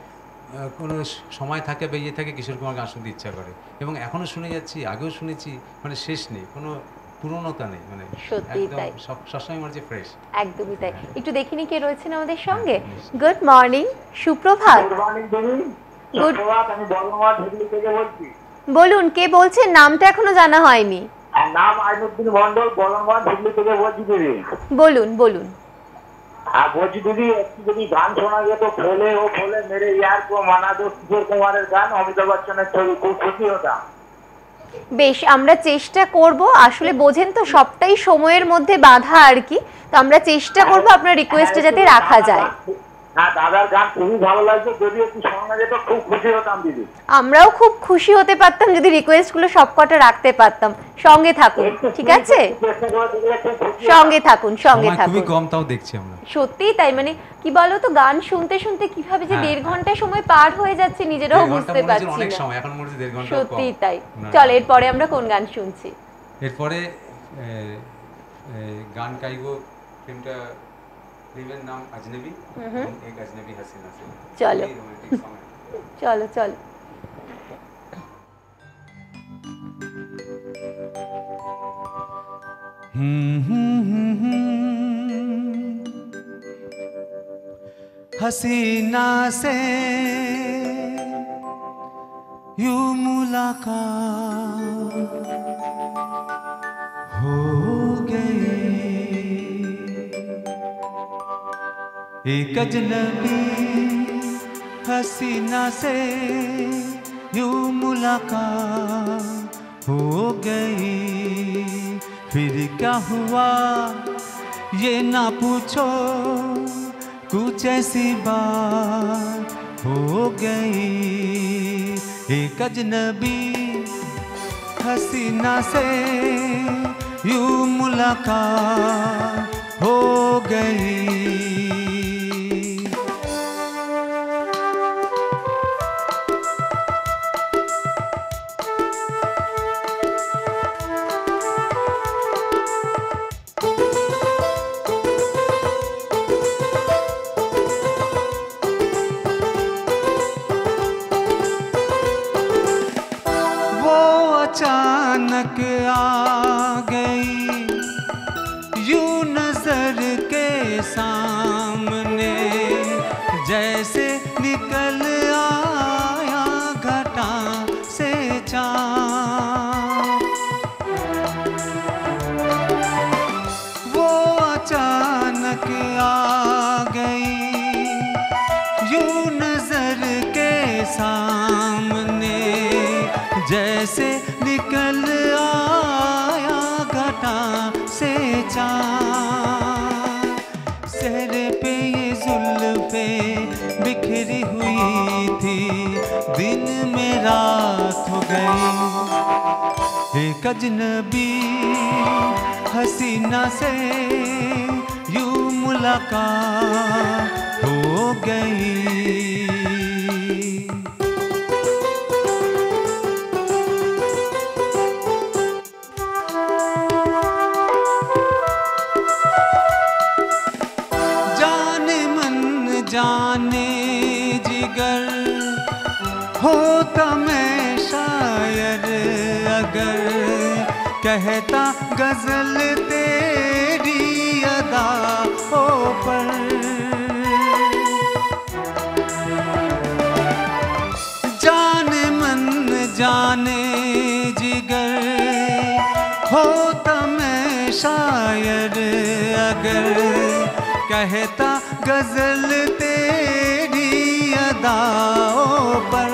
কোনো সময় থাকে বা ইয়ে থাকে, কিশোর কুমার গান শুনতে ইচ্ছা করে, এবং এখনো শুনে যাচ্ছি, আগেও শুনেছি, মানে শেষ নেই, কোনো পুরনোতা নেই, মানে সত্যি তাই, সবসময় মনে হচ্ছে ফ্রেশ। একদমই তাই। একটু দেখিনি কে রয়েছেন আমাদের সঙ্গে। গুড মর্নিং, সুপ্রভাত। গুড, আমি বর্ধমান হুগলি থেকে বলছি। বলুন কে বলছেন, নামটা এখনো জানা হয়নি। নাম আইনুদ্দিন মন্ডল, বর্ধমান হুগলি থেকে বলছি দিদি। বলুন বলুন। হ্যাঁ বলছি দিদি, একটু যদি গান শোনা যেত, ফেলে ও ফেলে মেরে ইয়ার কো মানা দো, কিশোর কুমারের গান, অমিতাভ বচ্চনের ছবি, খুব খুশি হতাম। বেশ, আমরা চেষ্টা করব। আসলে বোঝেন তো সবটাই সময়ের মধ্যে বাধা আর কি, তো আমরা চেষ্টা করব আপনার রিকোয়েস্টে যাতে রাখা যায়। হ্যাঁ দাদার গান খুবই ভালো লাগছে, যদি একটু শোনা যেত খুব খুশি হতাম দিদি। আমরাও খুব খুশি হতে পারতাম যদি রিকোয়েস্টগুলো সবকটা রাখতে পারতাম। সঙ্গে থাকুন, ঠিক আছে? সঙ্গে থাকুন, সঙ্গে থাকুন। খুবই কম, তাও দেখছি আমরা। সত্যি তাই, মানে কি বলো তো, গান শুনতে শুনতে কিভাবে যে 1.5 ঘন্টা সময় পার হয়ে যাচ্ছে নিজেরাও বুঝতে পারছি অনেক না। সময়, এখন মনে হচ্ছে 1.5 ঘন্টা। সত্যি তাই। চল এরপরে আমরা কোন গান শুনছি? এরপরে গান গাইবো, ফিল্মটা, ফিল্মের নাম আজনবী, এক আজনবী হাসিনা সে। চলো চলো চলো। हसीना से यूं मुलाकात हो गई, एक अजनबी हसीना से यूं मुलाकात हो गई, फिर क्या हुआ ये ना पूछो, कुछ ऐसी बात हो गई, एक अजनबी हसीना से यूं मुलाकात हो गई। अचानक आ गई यूं नजर के सामने, जैसे निकल आया घटा से चाँद, वो अचानक आ गई यूं नजर के सामने, जैसे निकल आया घटा से चाँद, सहरे पे ये जुल्फे बिखरी हुई थी, दिन में रात हो गई, एक अजनबी हसीना से मुलाकात हो गई। जाने मन जाने जिगर होता मैं शायर अगर कहता गजल तेरी अदाओं पर। जाने मन जाने जिगर होता मैं शायर अगर कहता गजल तेरी अदाओं पर।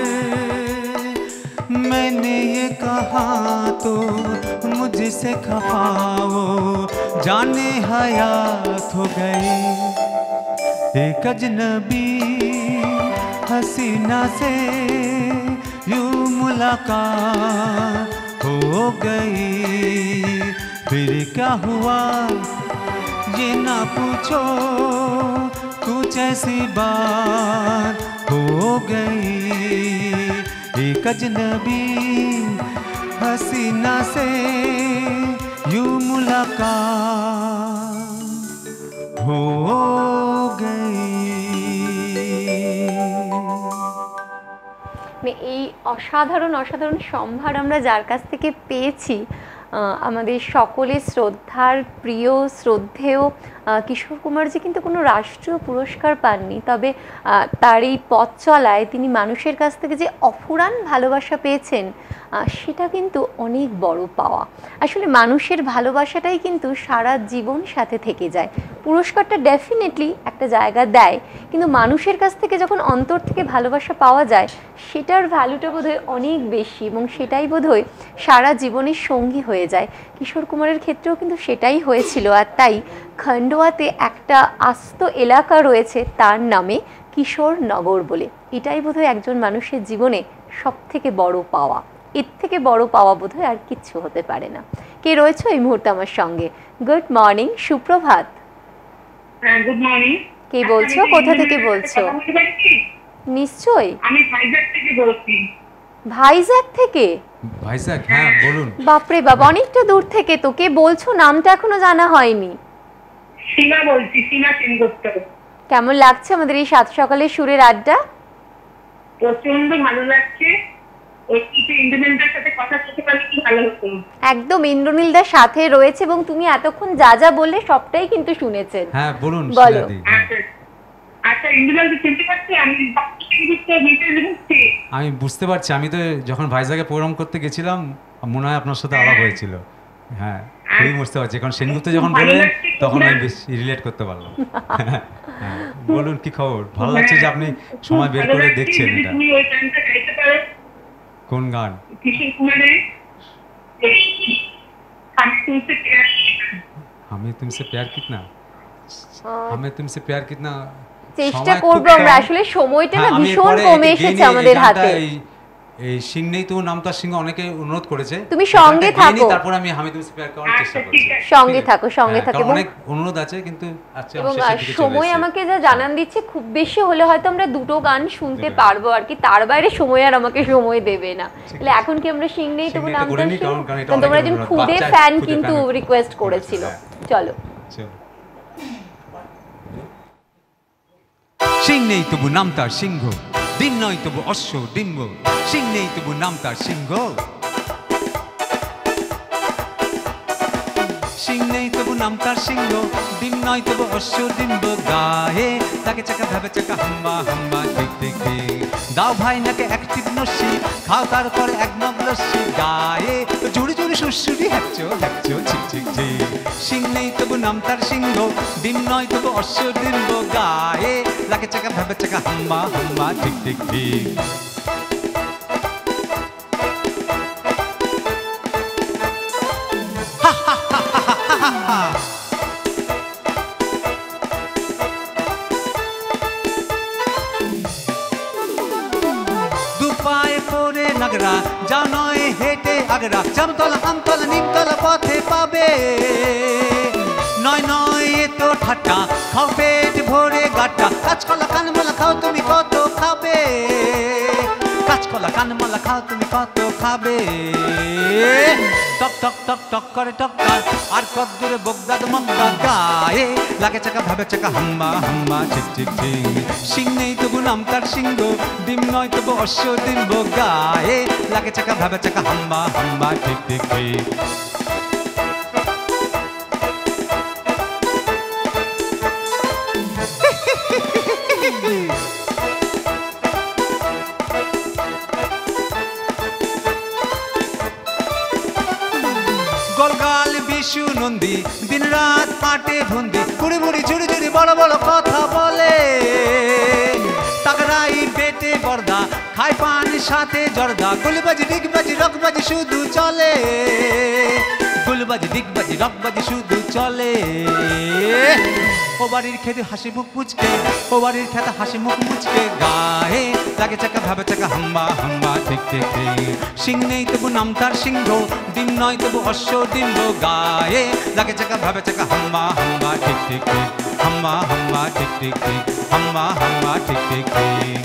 मैंने ये कहा तो मुझसे खफाओ जाने हयात हो गई। एक अजनबी हसीना से यूं मुलाकात हो गई। फिर क्या हुआ ये ना पूछो कुछ ऐसी बात हो गई। एक अजनबी हसीना से यूं मुलाकात हो गई। এই অসাধারণ অসাধারণ সম্ভার আমরা যার কাছ থেকে পেয়েছি, আমাদের সকলের শ্রদ্ধার প্রিয় শ্রদ্ধেয় কিশোর কুমারজি কিন্তু কোনো রাষ্ট্রীয় পুরস্কার পাননি, তবে তার এই পথ চলায় তিনি মানুষের কাছ থেকে যে অফুরান ভালোবাসা পেয়েছেন সেটা কিন্তু অনেক বড় পাওয়া। আসলে মানুষের ভালোবাসাটাই কিন্তু সারা জীবন সাথে থেকে যায়। পুরস্কারটা ডেফিনেটলি একটা জায়গা দেয়, কিন্তু মানুষের কাছ থেকে যখন অন্তর থেকে ভালোবাসা পাওয়া যায় সেটার ভ্যালুটা বোধহয় অনেক বেশি, এবং সেটাই বোধহয় সারা জীবনের সঙ্গী হয়ে যায়। কিশোর কুমারের ক্ষেত্রেও কিন্তু সেটাই হয়েছিল, আর তাই খণ্ডোয়াতে একটা আস্ত এলাকা রয়েছে তার নামে কিশোরনগর বলে। এটাই বোধহয় একজন মানুষের জীবনে সব থেকে বড় পাওয়া। এর থেকে বড় পাওয়া বোধহয় আর কিচ্ছু হতে পারে না। কে রয়েছে এই মুহূর্তে আমার সঙ্গে? গুড মর্নিং, সুপ্রভাত। Good morning. কে বলছো, কোথা থেকে বলছো? নিশ্চয়ই আমি ভাইজ্যাগ থেকে বলছি। ভাইজ্যাগ থেকে? ভাইজ্যাগ, হ্যাঁ বলুন। বাপরে বাবা, অনেকটা দূর থেকে তো। কে বলছো? নামটা এখনো জানা হয়নি। সীমা বলছি, সীমা সেনগুপ্ত। কেমন লাগছে আমাদের এই সাত সকালের সুরের আড্ডা? প্রচন্ড ভালো লাগছে। ইন্দ্রনীলদার সাথে কথা বলতে পারলে কি ভালো হতো। একদম, ইন্দ্রনীলদার সাথে রয়েছে এবং তুমি এতক্ষণ যা যা বললে সবটাই কিন্তু শুনেছেন। হ্যাঁ বলুন। বলো। আচ্ছা, ইন্দ্রনীলকে চিনতে পারছি আমি বুঝতে পারছি। আমি তো যখন ভাইজ্যাগে প্রোগ্রাম করতে গেছিলাম মনে হয় আপনার সাথে আলাপ হয়েছিল। হ্যাঁ খুবই বুঝতে পারছি। এখন সেনগুপ্ত যখন বললেন তখন আমি বেশ রিলেট করতে পারলাম। বলুন কি খবর? ভালো লাগছে যে আপনি সময় বের করে দেখছেন এটা। কোন গান? কিশোর কুমারের हमें तुमसे प्यार कितना, हमें तुमसे प्यार कितना। চেষ্টা করব আমরা। আসলে সময়টা না ভীষণ কমে এসেছে আমাদের হাতে। এই সিং নেই তো নামটা সিং অনেকে অনুরোধ করেছে, তুমি সঙ্গে থাকো। তারপর আমি তুমসে প্যার করার চেষ্টা করছি। সঙ্গে থাকো, সঙ্গে থাকো। অনেক অনুরোধ আছে কিন্তু আজকে আমি শেষের দিকে চলে এসেছি। সময় আমাকে যা জানান দিচ্ছে খুব বেশি হলে হয়তো আমরা দুটো গান শুনতে পারবো আর কি, তার বাইরে সময় আর আমাকে সময় দেবে না। তাহলে এখন কি আমরা সিং নেই তবু নামটা শুনি? কারণ তোমরা একজন খুদে ফ্যান কিন্তু রিকোয়েস্ট করেছিল। চলো সিং নেই তবু নাম তার সিংহ, দিন নয় তবু অশ্ব ডিম্ব। সিং নেই তবু নাম তার সিংহ, সিং নেই তবু নাম তার সিংহ, দিন নয় তবু অশ্ব ডিম্ব। গায়ে তাকে চাকা ভাবে চাকা হাম্বা হাম্বা ঠিক ঠিক ঠিক। দাও ভাই নাকে অ্যাক্টিভ নস্যি, খাও তারপর এক মগ লস্যি। গায়ে জুড়ি জুড়ি সুরসুরি হ্যাকচো হ্যাকচো ছিক ছিক ছিক। সিং নেই তবু নাম তার সিংহ, দিন নয় তবু অশ্ব ডিম্ব। গায়ে লাগে চাকা ভাবে চাকা হাম্বা হাম্বা ঠিক ঠিক ঠিক। দুপায়ে পরে নগরা যা নয় হেঁটে আগরা। জামতলা আমতলা নিমতলা পথে পাবে নয় নয় এ তো ঠাট্টা, খাও পেট ভরে গাটা, কাঁচকলা কানমালা খাও তুমি কত খাবে, কাঁচকলা কানমালা খাও তুমি কত খাবে। টক টক টক টক করে টক্কা, আর কদ্দুরে বগদাদ মগদা, গায়ে লাগে চাকা ভাবে চাকা, হাম্বা হাম্বা ঠিক ঠিক ঠিক, সিং নেই তবু নাম তার সিংহ, ডিম নয় তবু অশ্ব ডিম্ব, গায়ে লাগে চাকা ভাবে চাকা, হাম্বা হাম্বা ঠিক ঠিক ঠিক। গোলগাল বিশু নন্দী দিন রাত পাটে ভন্দি, বুড়ি বুড়ি ঝুড়ি ঝুড়ি বড় বড় কথা বলে, তাগরাই বেটে বর্দা খায় পান সাথে জর্দা, গুলবাজি ডিগবাজি রকবাজি শুধু চলে, গুলবাজি ডিগবাজি রকবাজি শুধু চলে। ও বাড়ির খেতে হাসি মুখ মুচকে, ও বাড়ির খেতে হাসি মুখ মুচকে, গায়ে লাগে চাকা ভাবে চাকা, হাম্বা হাম্বা ঠিক ঠিক ঠিক, সিং নেই তবু নাম তার সিংহ, ডিম নয় তবু অশ্ব ডিম্ব, গায়ে লাগে চাকা ভাবে চাকা, হাম্বা হাম্বা ঠিক ঠিক ঠিক, হাম্বা হাম্বা ঠিক ঠিক ঠিক, হাম্বা হাম্বা ঠিক ঠিক ঠিক।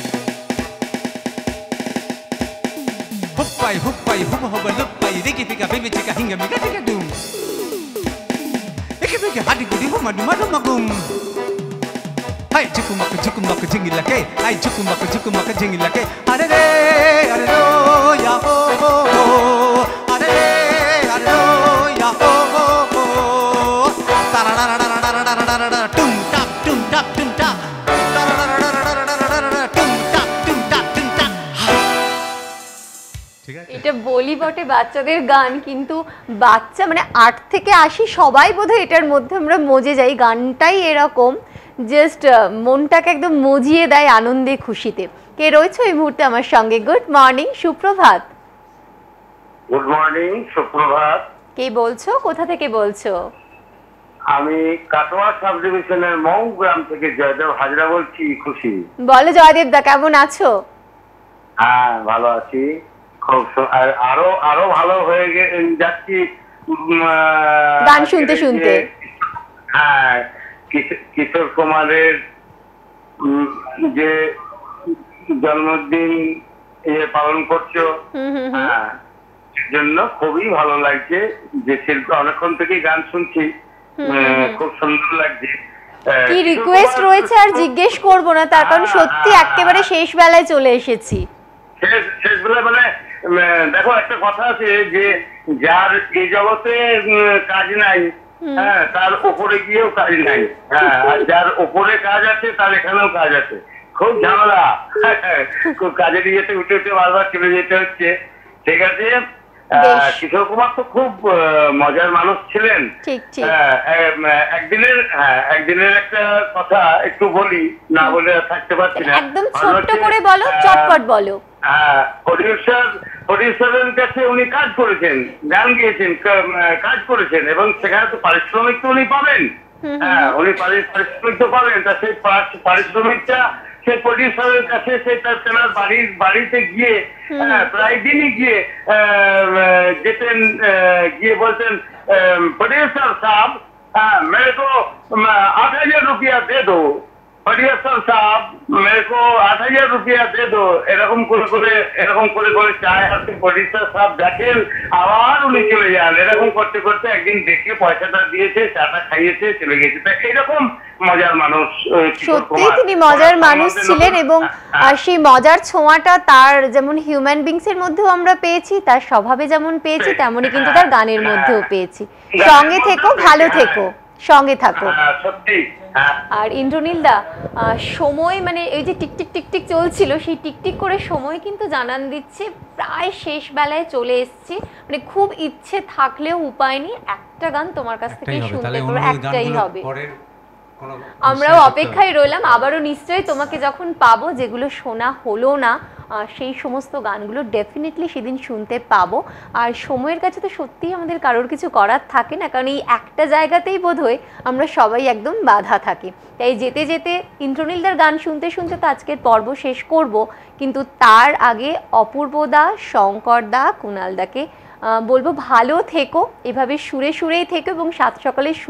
হুপ্পাই হুপ্পাই হুপ হব লুপ্পাই, রেগে পিকা বেবি চিকা হিঙ্গা মিকা টিকা ডুম, একে বেগে হাডি গুডি হুমা ডুমা ডুমা গুম, হাই ঝুকুমাক ঝিঙ্গিলাকে, হাই ঝুকুমাক ঝিঙ্গিলাকে, আরে রে আরে রো ইয়া ও ও, আরে রে আরে রো ইয়া ও ও, তারা রা রা রা রা রা রা রা, টুম টাপ টুম টাপ টুম টাপ, তারা রা রা রা রা রা রা রা, টুম টাপ টুম টাপ টুম টাপ। ঠিক আছে, এটা বলি বটে বাচ্চাদের গান, কিন্তু বাচ্চা মানে 8 থেকে 80 সবাই বোধহয় এটার মধ্যে আমরা মজে যাই। গানটাই এরকম, জাস্ট মনটাকে একদম মজিয়ে দেয় আনন্দে খুশিতে। কে রয়েছে এই মুহূর্তে আমার সঙ্গে? গুড মর্নিং, সুপ্রভাত। গুড মর্নিং, সুপ্রভাত। কে বলছো, কোথা থেকে বলছো? আমি কাটোয়া সাব ডিভিশনের মৌ গ্রাম থেকে জয়দেব হাজরা বলছি। খুশি। বলো জয়দেব দা, কেমন আছো? হ্যাঁ, ভালো আছি। খুব আরো আরো ভালো হয়ে যাচ্ছি গান শুনতে শুনতে। হ্যাঁ, কিশোর কুমারের যে জন্মদিন পালন করছো, হ্যাঁ, জন্য খুবই ভালো লাগছে। যে শিল্পী অনেকক্ষণ থেকে গান শুনছি, খুব সুন্দর লাগছে। কি রিকোয়েস্ট রয়েছে আর জিজ্ঞেস করবো না, তার কারণ সত্যি একেবারে শেষ বেলায় চলে এসেছি। শেষ বেলায় মানে দেখো, একটা কথা আছে যে যার এই জগতে কাজ নাই, হ্যাঁ, তার উপরে গিয়েও কাজ নাই, হ্যাঁ, আর যার উপরে কাজ আছে তার এখানেও কাজ আছে। খুব ঝামেলা, কাজের ইয়েতে উঠে উঠে বারবার চলে যেতে হচ্ছে। ঠিক আছে, কিশোর কুমার তো খুব মজার মানুষ ছিলেন। একদিনের একটা কথা একটু বলি, না বলে থাকতে পারছি না। একদম ছোট্ট করে বলো, চটপট বলো। প্রডিউসারের কাছে উনি কাজ করেছেন, গান গিয়েছেন, কাজ করেছেন, এবং সেখানে তো পারিশ্রমিক তো উনি পাবেন। হ্যাঁ, উনি পারিশ্রমিক তো পাবেন। তা সেই পারিশ্রমিকটা সেই প্রডিউসারের কাছে, সে তার তেনার বাড়িতে গিয়ে প্রায় দিনই গিয়ে যেতেন, গিয়ে বলতেন, প্রডিউসার সাহেব मेरे को 8,000 रुपया दे दो, प्रोड्यूसर साहब मेरे को 8,000 रुपया दे दो, এরকম করে চায়। আর প্রডিউসার সাহেব দেখেন, আবার উনি চলে যান। এরকম করতে করতে একদিন দেখে পয়সাটা দিয়েছে, চাটা খাইয়েছে, চলে গেছে। তা এইরকম মজার মানুষ। সত্যি তিনি মজার মানুষ ছিলেন, এবং সেই মজার ছোঁয়াটা তার যেমন হিউম্যান বিংস এর মধ্যেও আমরা পেয়েছি, তার স্বভাবে যেমন পেয়েছি, তেমনই কিন্তু তার গানের মধ্যেও পেয়েছি। সঙ্গে থেকো, ভালো থেকো, সঙ্গে থাকো। সত্যি। আর ইন্দ্রনীল দা, সময় মানে এই যে টিকটিক টিকটিক চলছিল, সেই টিকটিক করে সময় কিন্তু জানান দিচ্ছে প্রায় শেষ বেলায় চলে এসেছি। মানে খুব ইচ্ছে থাকলেও উপায় নেই, একটা গান তোমার কাছ থেকে শুনতে পারবো, একটাই হবে। আমরাও অপেক্ষায় রইলাম, আবারও নিশ্চয়ই তোমাকে যখন পাবো, যেগুলো শোনা হলো না সেই সমস্ত গানগুলো ডেফিনেটলি সেদিন শুনতে পাবো। আর সময়ের কাছে তো সত্যিই আমাদের কারোর কিছু করার থাকে না, কারণ এই একটা জায়গাতেই বোধহয় আমরা সবাই একদম বাধা থাকি। তাই যেতে যেতে ইন্দ্রনীলদার গান শুনতে শুনতে তো আজকের পর্ব শেষ করব, কিন্তু তার আগে অপূর্বদা, শঙ্করদা, কুণালদাকে বলবো ভালো থেকো, এভাবে সুরে সুরেই থেকো, এবং সাত সকালের সুরের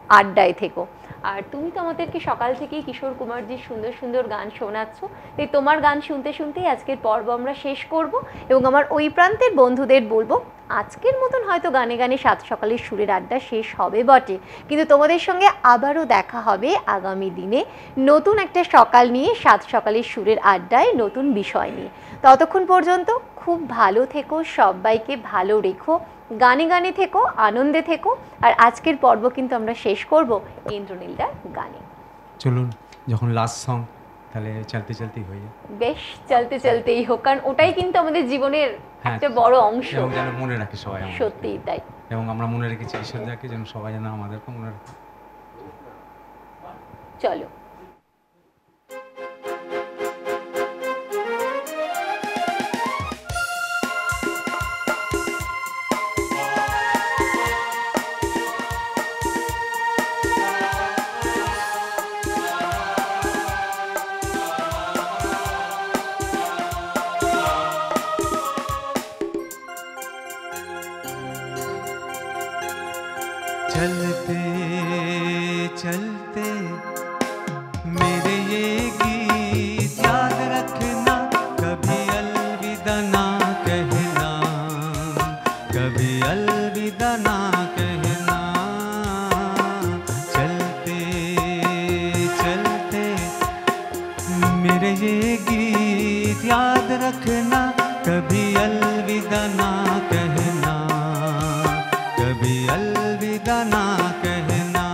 আড্ডায় থেকো। আর তুমি তো আমাদেরকে সকাল থেকেই কিশোর কুমারজির সুন্দর সুন্দর গান শোনাচ্ছ, তাই তোমার গান শুনতে শুনতেই আজকের পর্ব আমরা শেষ করব। এবং আমার ওই প্রান্তের বন্ধুদের বলবো, আজকের মতন হয়তো গানে গানে সাত সকালের সুরের আড্ডা শেষ হবে বটে, কিন্তু তোমাদের সঙ্গে আবারও দেখা হবে আগামী দিনে নতুন একটা সকাল নিয়ে, সাত সকালের সুরের আড্ডায় নতুন বিষয় নিয়ে। ততক্ষণ পর্যন্ত খুব ভালো থেকো, সবাইকে ভালো রেখো, গানে গানে থেকো, আনন্দে থেকো। আর আজকের পর্ব কিন্তু আমরা শেষ করব ইন্দ্রনীলদার গানে। চলুন, যখন লাস্ট সং তাহলে চলতে চলতেই হয়ে যায়। বেশ, চলতে চলতেই হোক, কারণ ওটাই কিন্তু আমাদের জীবনের একটা বড় অংশ, এবং যেন মনে রাখে সবাই আমাদেরকে। সত্যিই তাই। এবং আমরা মনে রেখেছি ঈশ্বরদাকে, যেন সবাই যেন আমাদেরকে মনে রাখে। চলো। चलते चलते मेरे ये गीत याद रखना, कभी अलविदा ना कहना, कभी अलविदा ना कहना। चलते चलते मेरे ये गीत याद रखना, कभी अलविदा ना कहना, कभी अलविदा ना कहना।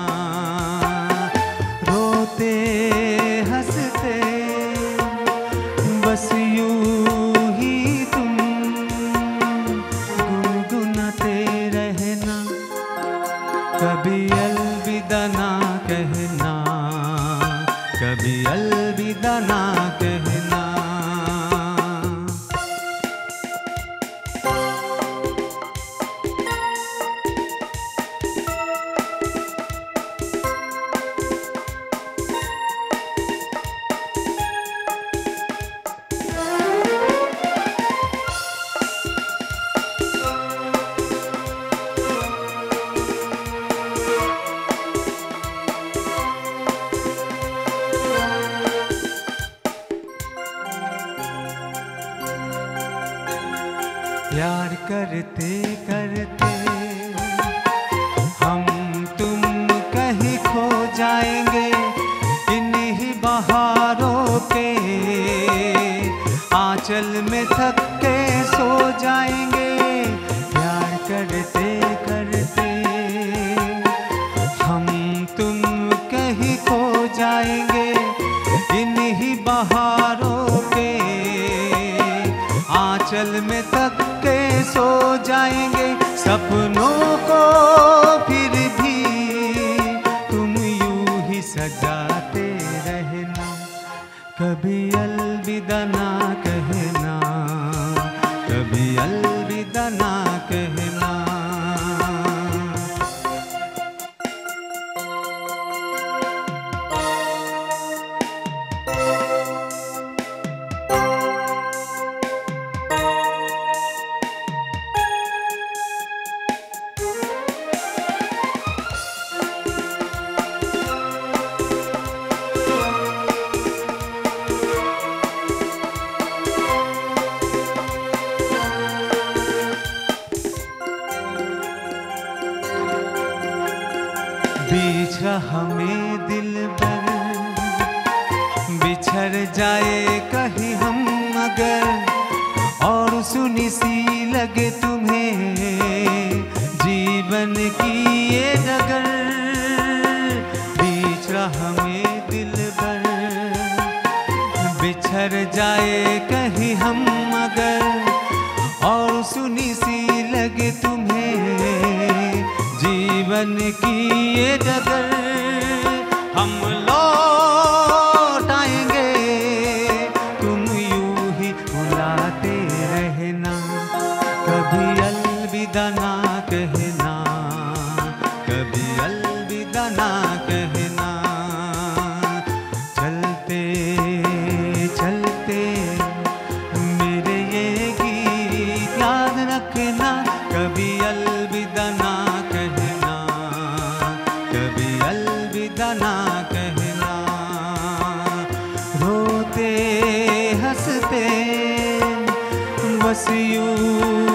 रोते हंसते बस यूं ही तुम गुनगुनाते रहना, कभी अलविदा ना कहना, कभी अलविदा ना कहना। प्यार करते करते हम तुम कहीं खो जाएंगे, इन्हीं बहारों के आंचल में थक के सो जाएंगे। प्यार करते करते हम तुम कहीं खो जाएंगे, इन्हीं बहारों के आंचल में तक के सो जाएंगे। सपनों को फिर भी तुम यूं ही सजाते रहना, कभी अलविदा ना कहना, कभी अलविदा ना कहना। बीच हमें दिल पर बिछड़ जाए कहीं हम अगर, और सुनी सी लगे तुम्हें जीवन की ये डगर। बीच हमें दिल पर बिछड़ जाए कहीं हम अगर, और सुनी सी लगे तुम्हें जीवन की ये डगर। हम लौट आएंगे, तुम यूं ही बुलाते रहना, कभी अलविदा ना कहना, कभी अलविदा ना कहना। चलते चलते मेरे ये गीत याद रखना, कभी अलविदा ना कहना, कभी was you.